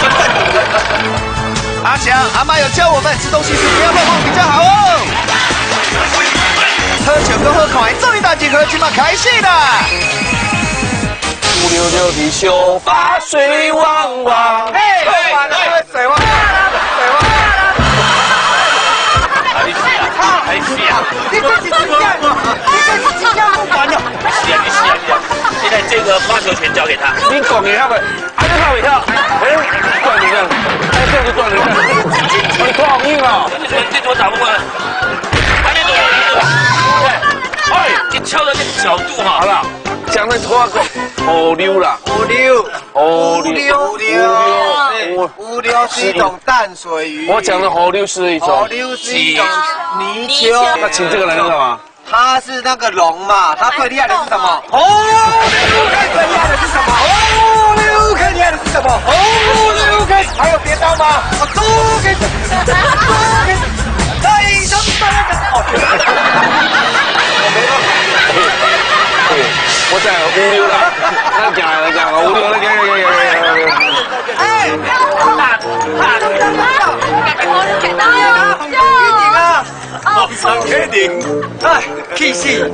阿翔，阿妈有教我们吃东西时不要乱晃比较好哦。喝酒跟喝快，终于大集合，今晚开戏啦！ 乌溜溜的秀发水汪汪， 嘿，喝完了水汪汪，水汪汪。 还是啊，还是啊， 你这是真相吗？你这是真相不管了。 是啊，是啊，是啊。现在这个发球权交给他。 你讲一下呗，啊，你看一下，哎，断你了，哎，这样就断了，你头好硬啊！ 这球打不过来，还没走，对，哎，你敲的这个角度哈， 好了，讲的话个乌溜啦， 乌溜， 乌溜，乌溜，乌溜是一种淡水鱼。 我讲的乌溜是一种， 乌溜是一种泥鳅。 那请这个人干嘛？ 他是那个龙嘛，他最厉害的是什么？哦，最厉害的是什么？哦，六最厉害的是什么？哦，六还有别刀吗？哦，都可以，都可以，再上三个哦。 我在乌溜啦，那讲了讲了乌溜，那讲讲讲讲讲。 哎，大大的， 剪刀呀！ 哦，上确定。哎，气死！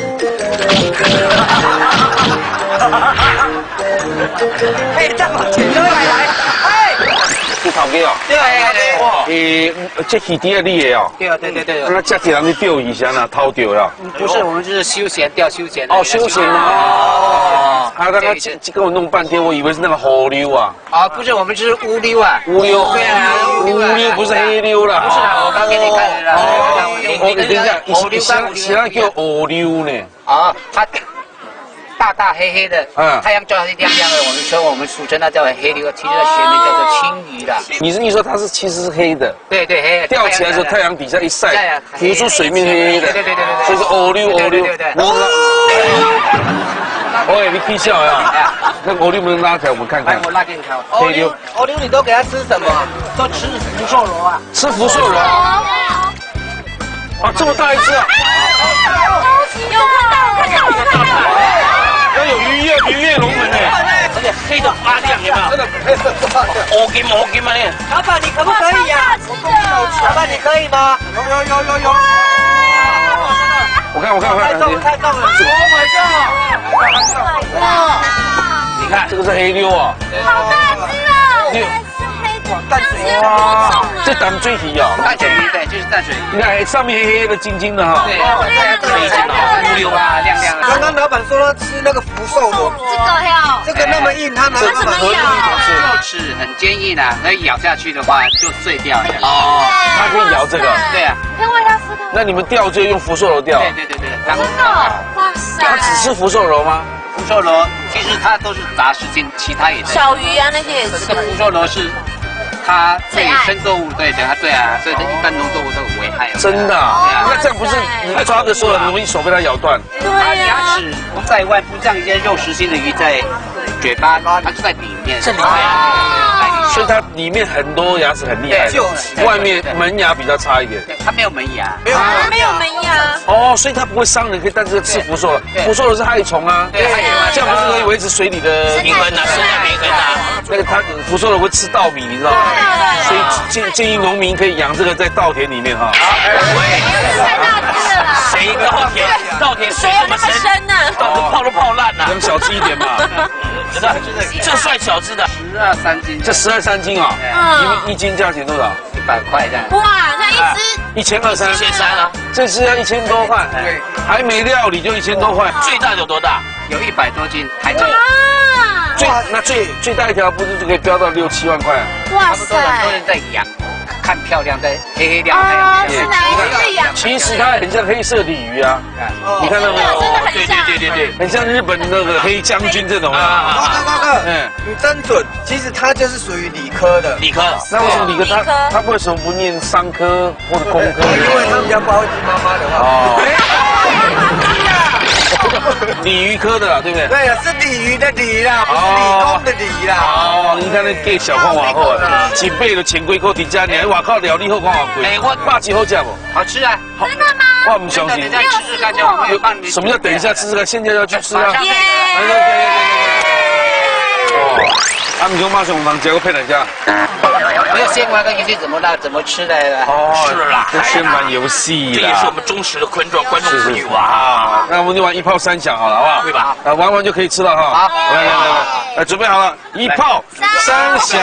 哎，这么剪刀来来，哎， 是头家哦。 对啊对啊。 诶，这鱼底啊你的哦。 对啊对对对。 那这几人去钓鱼先啊，偷钓呀？ 不是，我们就是休闲钓休闲。 哦，休闲啊。他刚刚跟我弄半天，我以为是那个河溜啊。 啊，不是，我们是乌溜啊。 乌溜。 对啊， 乌溜不是黑溜啦。 不是啊，我刚给你看的啦。 哦，等一下，乌溜跟其他叫乌溜呢？ 啊，它大大黑黑的， 嗯， 太阳照下去亮亮的，我们说我们俗称它叫黑溜，其实它学名叫做青鱼啦。 你是你说它是其实是黑的？ 对对，黑的。 钓起来的时候太阳底下一晒，浮出水面黑黑的。 对对对对对。 所以是乌溜乌溜。 对对对。 哦，你可以笑呀。那乌溜能拉起来我们看看。 我拉给你看。 黑溜，黑溜你都给它吃什么？都吃福寿螺啊。 吃福寿螺。啊，这么大一只啊！ 有看到，看到，看到。 要有渔业渔业龙门呢， 而且黑的发亮，有没有？真的黑的发亮。乌金乌金嘛呢？ 老板，你可不可以呀？老板，你可以吗？有有有有有。 我看我看我看。 太重了太重了 ！Oh my god！ 哇！ 你看这个是黑溜啊。 好大只哦！ 你。 淡水哇， 这淡水鱼啊， 淡水鱼对，就是淡水鱼。 你看上面黑黑的、晶晶的哈。 对，这个真的乌溜啊，亮亮的。 刚刚老板说他吃那个福寿螺， 这个呀， 这个那么硬，他拿这怎么咬？ 肉吃很坚硬啊，那咬下去的话就碎掉了。 哦，它可以咬这个。 对啊。 跟喂它吃的。 那你们钓就用福寿螺钓？ 对对对对。 真的？哇塞！ 它只吃福寿螺吗？ 福寿螺其实它都是杂食性，其他也是。 小鱼啊那些也是。 这个福寿螺是。它对生作物，对，等它对啊，所以一般农作物都有危害。 真的？那这样不是你抓的时候很容易手被它咬断？ 对它牙齿不在外，不像一些肉食性的鱼在嘴巴，它就在里面。这里面。 所以它里面很多牙齿很厉害，外面门牙比较差一点。 它没有门牙， 没有没有门牙。 哦，所以它不会伤人，可以，但是吃福寿了。福寿的是害虫啊，这样不是可以维持水里的平衡啊，生态平衡啊。 那个它福寿的会吃稻米，你知道吗？所以建建议农民可以养这个在稻田里面哈。 太大只了啦！ 谁稻田稻田水那么深呢？ 稻田泡都泡烂了。 养小只一点嘛。 这这算小只的， 十二三斤， 这十二三斤啊，你们一斤价钱多少？ 一百块这样。 哇，那一只一千二三， 一千三啊， 这只要一千多块， 对， 还没料理就一千多块。 最大有多大？ 有一百多斤，台中。 最那最最大一条不是就可以飙到六七万块啊？ 哇差不多很多人在养，看漂亮，在黑黑亮啊， 亮。 是哪一只养？ 其实它很像黑色鲤鱼啊，你看到没有？ 真的很像。 对对对对， 很像日本那个黑将军这种高啊。 哥高哥， 嗯， 你真准。其实它就是属于理科的， 理科。 那为什么理科他他为什么不念商科或者工科？ 因为他们家不好听妈妈的话。 哦。鲤鱼科的啦，对不对？ 对啊，是鲤鱼的鲤啦，不是理工的理啦。 哦，你看那给小看瓦后啊，几倍的钱龟壳底价，你还瓦靠料理后看瓦贵。 哎，我霸气好吃不？ 好吃啊！ 真的吗？ 我不相信。 等一下吃吃看，这样我会帮你。 什么叫等一下吃吃看？现在要去吃啊！ 耶！ 哦，啊，你用马熊当结果配人家。 没有先玩个游戏怎么啦？怎么吃的？ 哦， 是啦， 这先玩游戏啦。 这也是我们忠实的观众观众妇女哇。 啊，那我们就玩一炮三响好了，好不好？ 对吧？ 啊，玩完就可以吃了哈。 好， 来来来来，来准备好了，一炮三响。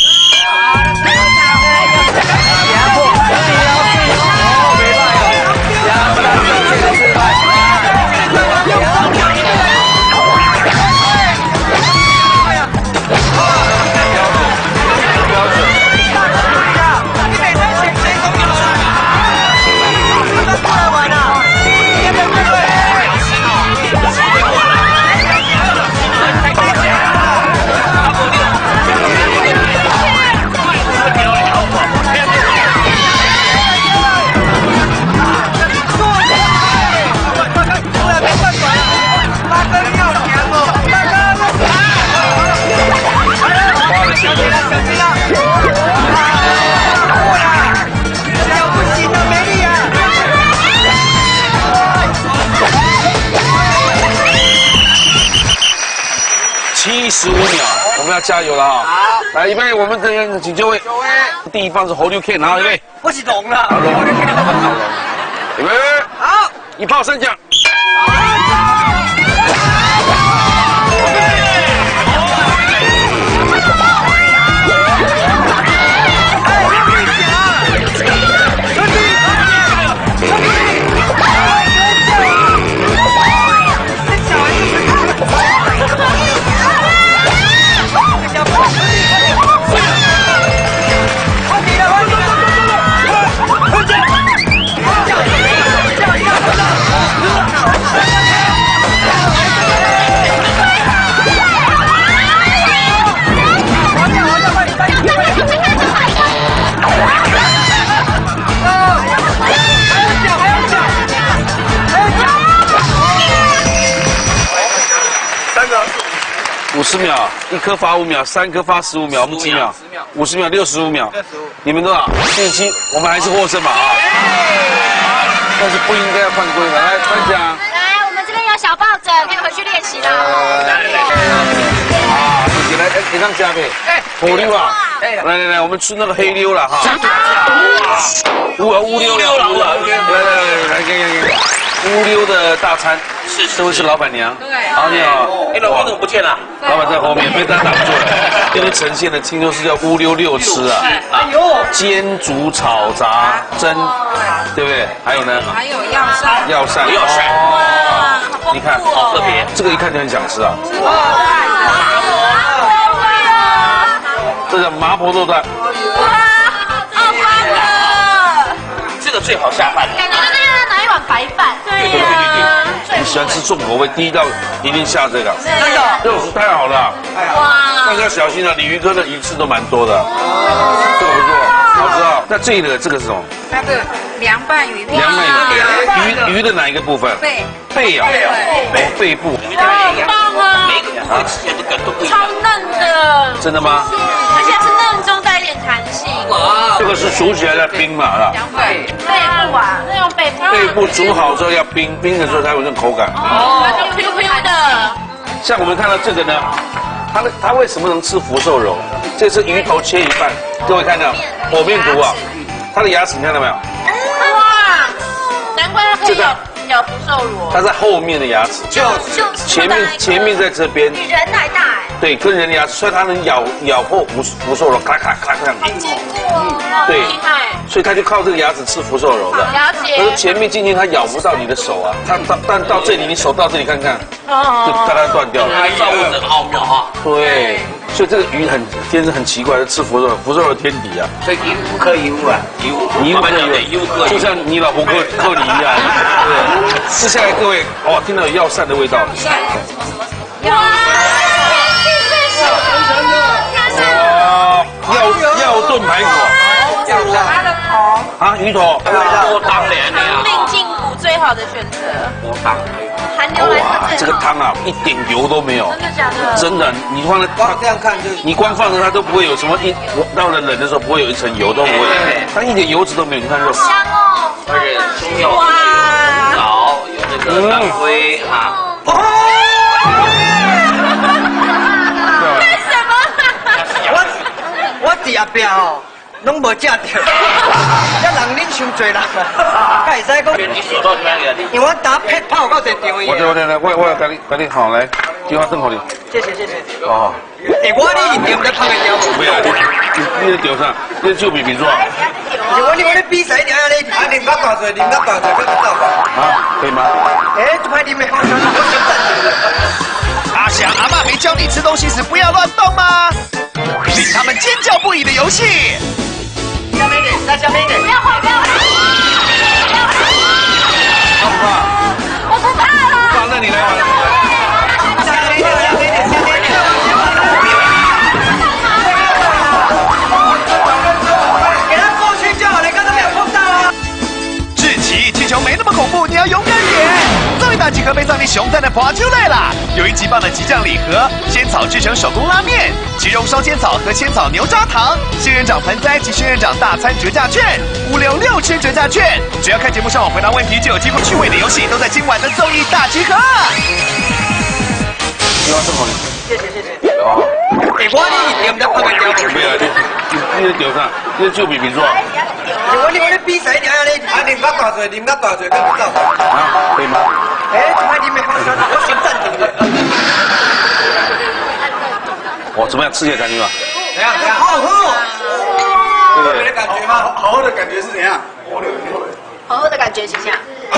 七十五秒，我们要加油了啊！好，来，预备，我们这边请就位。就位。第一棒是猴溜 K， 然后预备。 我是龙了。 预备。好，一炮三响。五十秒，一颗罚五秒，三颗罚十五秒，我们几秒？五十秒，六十五秒。你们多少？第七，我们还是获胜嘛啊！但是不应该要犯规的。来，颁奖。 来，我们这边有小抱枕，可以回去练习了。 啊，谢谢，来，给上加倍。哎，火溜啊！来来来，我们吃那个黑溜了哈。乌乌溜了，乌了。来来来来，给给给。乌溜的大餐， 是这位是老板娘。 对。 好，你好。 哎，老板怎么不见了？ 老板在后面被他挡住了。这个呈现的听说是叫乌溜六吃啊。哎呦。煎、煮、炒、炸、蒸，对不对？还有呢？ 还有药膳。 药膳。 药膳。 哇， 你看， 好特别。 这个一看就很想吃啊。 哇，好贵啊！ 这叫麻婆豆蛋。 哇，好快乐！ 这个最好下饭。 感觉就是拿一碗白饭。 对呀。 你喜欢吃重口味，第一道一定下这个。 真的。 肉是太好了。 哇。 大家要小心了，鲤鱼科的鱼翅都蛮多的。这个不错，好吃啊。那这个这个是什么？ 那个凉拌鱼片。 凉拌鱼。鱼鱼的哪一个部分？ 背。 背啊。背。背部。 好棒啊！ 每个部位吃起来都感都不一样。 超嫩的。 真的吗？ 而且是嫩数起来要冰嘛，是吧？ 对，背部啊，那用背部。 背部煮好之后要冰，冰的时候才有这种口感。 哦，就 Q Q 的。 像我们看到这个呢，它的它为什么能吃福寿螺？这是鱼头切一半，各位看到剖面图啊，它的牙齿你看到没有？ 哇，难怪它可以咬咬福寿螺。 它在后面的牙齿， 就就前面前面在这边。 比人还大哎。 对，跟人的牙齿，所以它能咬咬破福福寿螺，咔咔咔这样。 好坚固哦。 对， 厉害。 所以它就靠这个牙齿吃福寿螺的。 了解。 可是前面进去它咬不到你的手啊，它到但到这里你手到这里看看，就咔嗒断掉了。 它造物者奥妙哈。 对，所以这个鱼很天生很奇怪，吃福寿螺，福寿螺天敌啊。 所以鱼不可以污啊， 油你不可以，就像你老婆扣扣你一样。对，接下来各位，哇，听到有药膳的味道。 什么什么什么？哇！ 哇，药药炖排骨。 它的头。 啊，鱼头。 多汤连的呀。 令进补最好的选择。 多汤。 含牛奶哇，这个汤啊，一点油都没有。 真的假的？ 真的，你放在光这样看就， 你光放着它都不会有什么一到了冷的时候不会有一层油都不会，它一点油脂都没有。你看肉。 香哦。 而且中药哇， 枣有这个当归啊。 干什么？ 我我伫后壁哦，拢无食到，这人恁伤济人，才会使讲。 你手到什么样的？ 因为我打撇泡到这场我我来，我我要给你给你好来，电话等好你。 谢谢谢谢。 哦。 哎，我你一定在拍个条。 不要，你你你钓啥？你手比比做。 我你我咧比赛一定要你，啊，啉到大嘴，啉到大嘴，搁知道吧？ 啊，可以吗？ 哎，就拍啉的好香， 阿翔阿嬷没教你吃东西时不要乱动吗？令他们尖叫不已的游戏。 下面一点，再下面一点。 不要晃，不要晃。 怕不怕？ 我不怕了。 好，那你来玩。 下面一点，下面一点，下面一点。给他过去就好，你刚才没有碰到啊。 志奇，气球没那么恐怖，你要勇敢点。终于大集合被藏力熊赞的滑出来了，有一级棒的激酱礼盒，仙草制成手工拉面，鸡肉烧仙草和仙草牛轧糖，仙人掌盆栽及仙人掌大餐折价券，五六六吃折价券，只要看节目上网回答问题就有机会趣味的游戏，都在今晚的综艺大集合。 你要正好你。 谢谢谢谢。哦。哎，我你一定在拍个条。 不要，你你你钓啥？你手比比做。 我你我咧比赛一定要你，啊，啉到大嘴，啉到大嘴，搁知道吧？ 啊，可以吗？ 哎，就拍啉的好香，我先暂停的。 哦，怎么样？吃起来感觉吗？ 怎样？怎样？好喝哦。 对不对？ 感觉吗？好喝的感觉是怎样？ 好喝的感觉是这样。 好。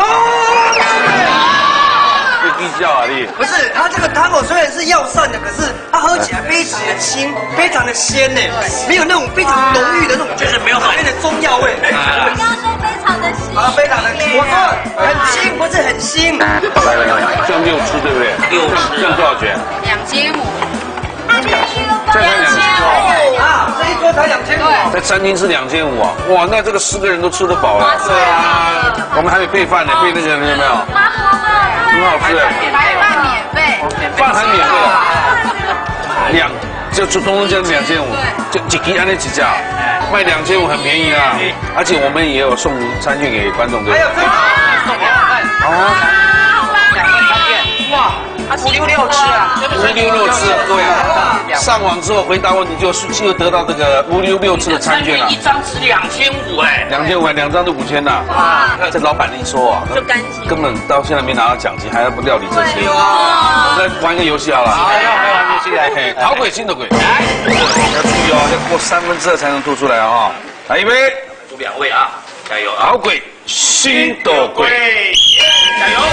会计较啊你？ 不是，它这个汤哦，虽然是药膳的，可是它喝起来非常的清，非常的鲜呢，没有那种非常浓郁的那种， 就是没有讨厌的中药味。 刚刚说非常的新。 啊，非常的清。我说很清，不是很腥。 来来来，这样六吃对不对？ 六吃。 这样多少钱？ 两千五。 这才两千五啊！这一桌才两千五。 在餐厅是两千五啊！哇，那这个十个人都吃得饱了。 对啊。 我们还得配饭呢，配那个有没有？ 麻婆饭， 很好吃。 白饭免费。 饭还免费。两就就通通加两千五，就几几按那几价，卖两千五很便宜啊！而且我们也有送餐券给观众对。 还有这个送给我们。啊。两个餐券，哇！五六六吃啊， 五六六吃，对啊。上网之后回答问题就就得到这个五六六吃的餐券了。 一张是两千五哎， 两千五，两张都五千呐。哇！这老板一说啊， 就干净， 根本到现在没拿到奖金，还要不料理这些。我们来玩一个游戏好了。好，玩游戏来。讨鬼心的鬼。来，要注意哦，要过三分之二才能吐出来啊！来，预备， 出两位啊，加油啊！ 讨鬼心的鬼， 加油！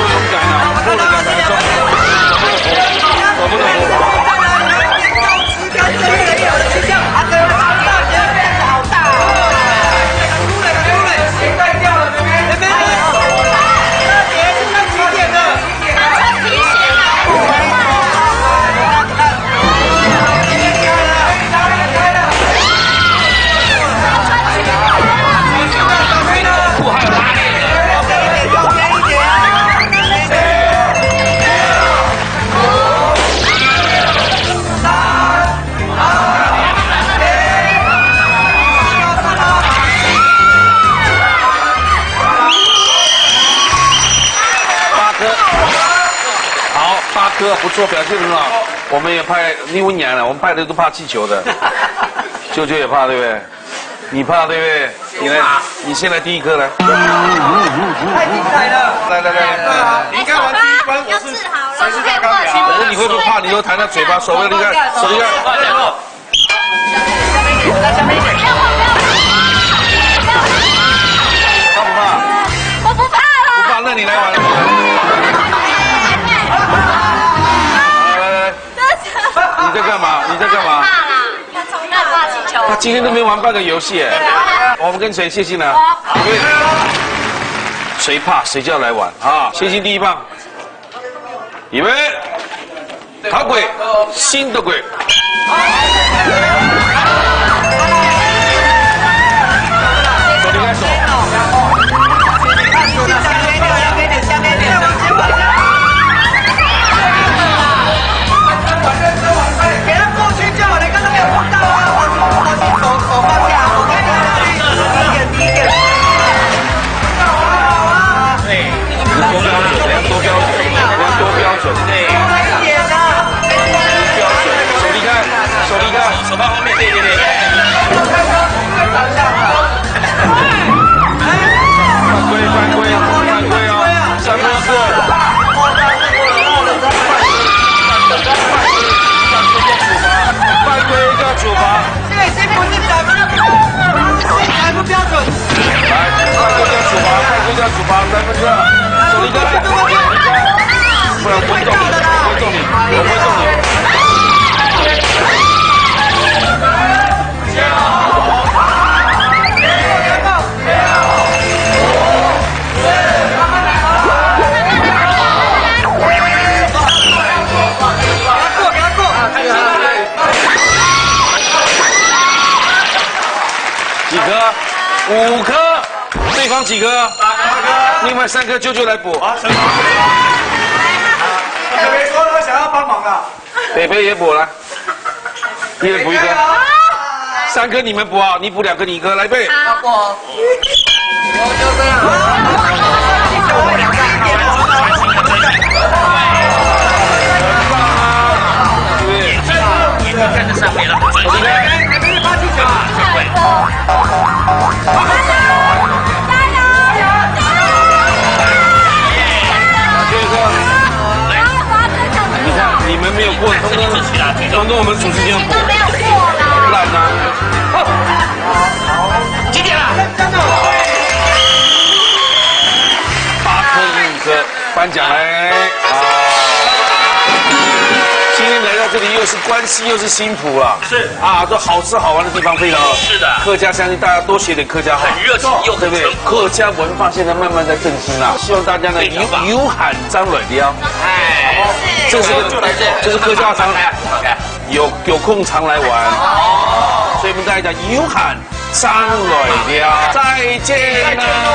我哥不错，表现很好。我们也派你温阳了，我们派的都怕气球的。舅舅也怕，对不对？你怕对不对？你来，你先来第一颗来。 太精彩了！ 来来来来， 你看完第一关，我是谁是大钢条？ 我说你会不会怕？你都弹到嘴巴，手你看，手你看。 下面一点。 怕不怕？ 我不怕了。 不怕，那你来玩。来来来，你在干嘛？你在干嘛？ 怕啦，他从那挂气球。 他今天都没玩半个游戏哎。我们跟谁？谢欣呢？对。谁怕谁就要来玩啊！谢欣第一棒，预备，好鬼，新的鬼。手离开手。 给他过去就好，你刚刚没有碰到啊！我我手手放下，我看第一个第一个。 对，多标准，人家多标准，人家多标准，对。标准，手离开，手离开，手放后面，对对对。犯规，犯规，犯规哦！三分四。犯规叫处罚。 这个是不是咱们还不标准？ 来，犯规叫处罚，犯规叫处罚，三分之二，手离开。不然我会中你，我会中你，我会中你。几颗？五颗。对方几颗？八颗。另外三颗舅舅来补。啊，什么？ 北北说他想要帮忙啊。 北北也补来，一人补一颗。三颗你们补啊，你补两颗，你一颗，来备。 好，我。我就这样。我两个。 很棒啊，对不对？ 已经跟得上没了。 我离开。 发气球啊！ 你看，你们没有过，通通通通我们主持人补， 没有过啦， 烂啊！ 几点了？ 八颗赢五颗，颁奖来啊！今天来到这里又是关西又是新浦啊， 是啊，都好吃好玩的地方非常好。 是的， 客家相信大家多学点客家话， 很热情又很对不对？客家文化现在慢慢在振兴啦，希望大家呢有有喊张蕊雕， 哎， 这是个这是客家常来，有有空常来玩。所以我们大家讲有喊张蕊雕，再见啦。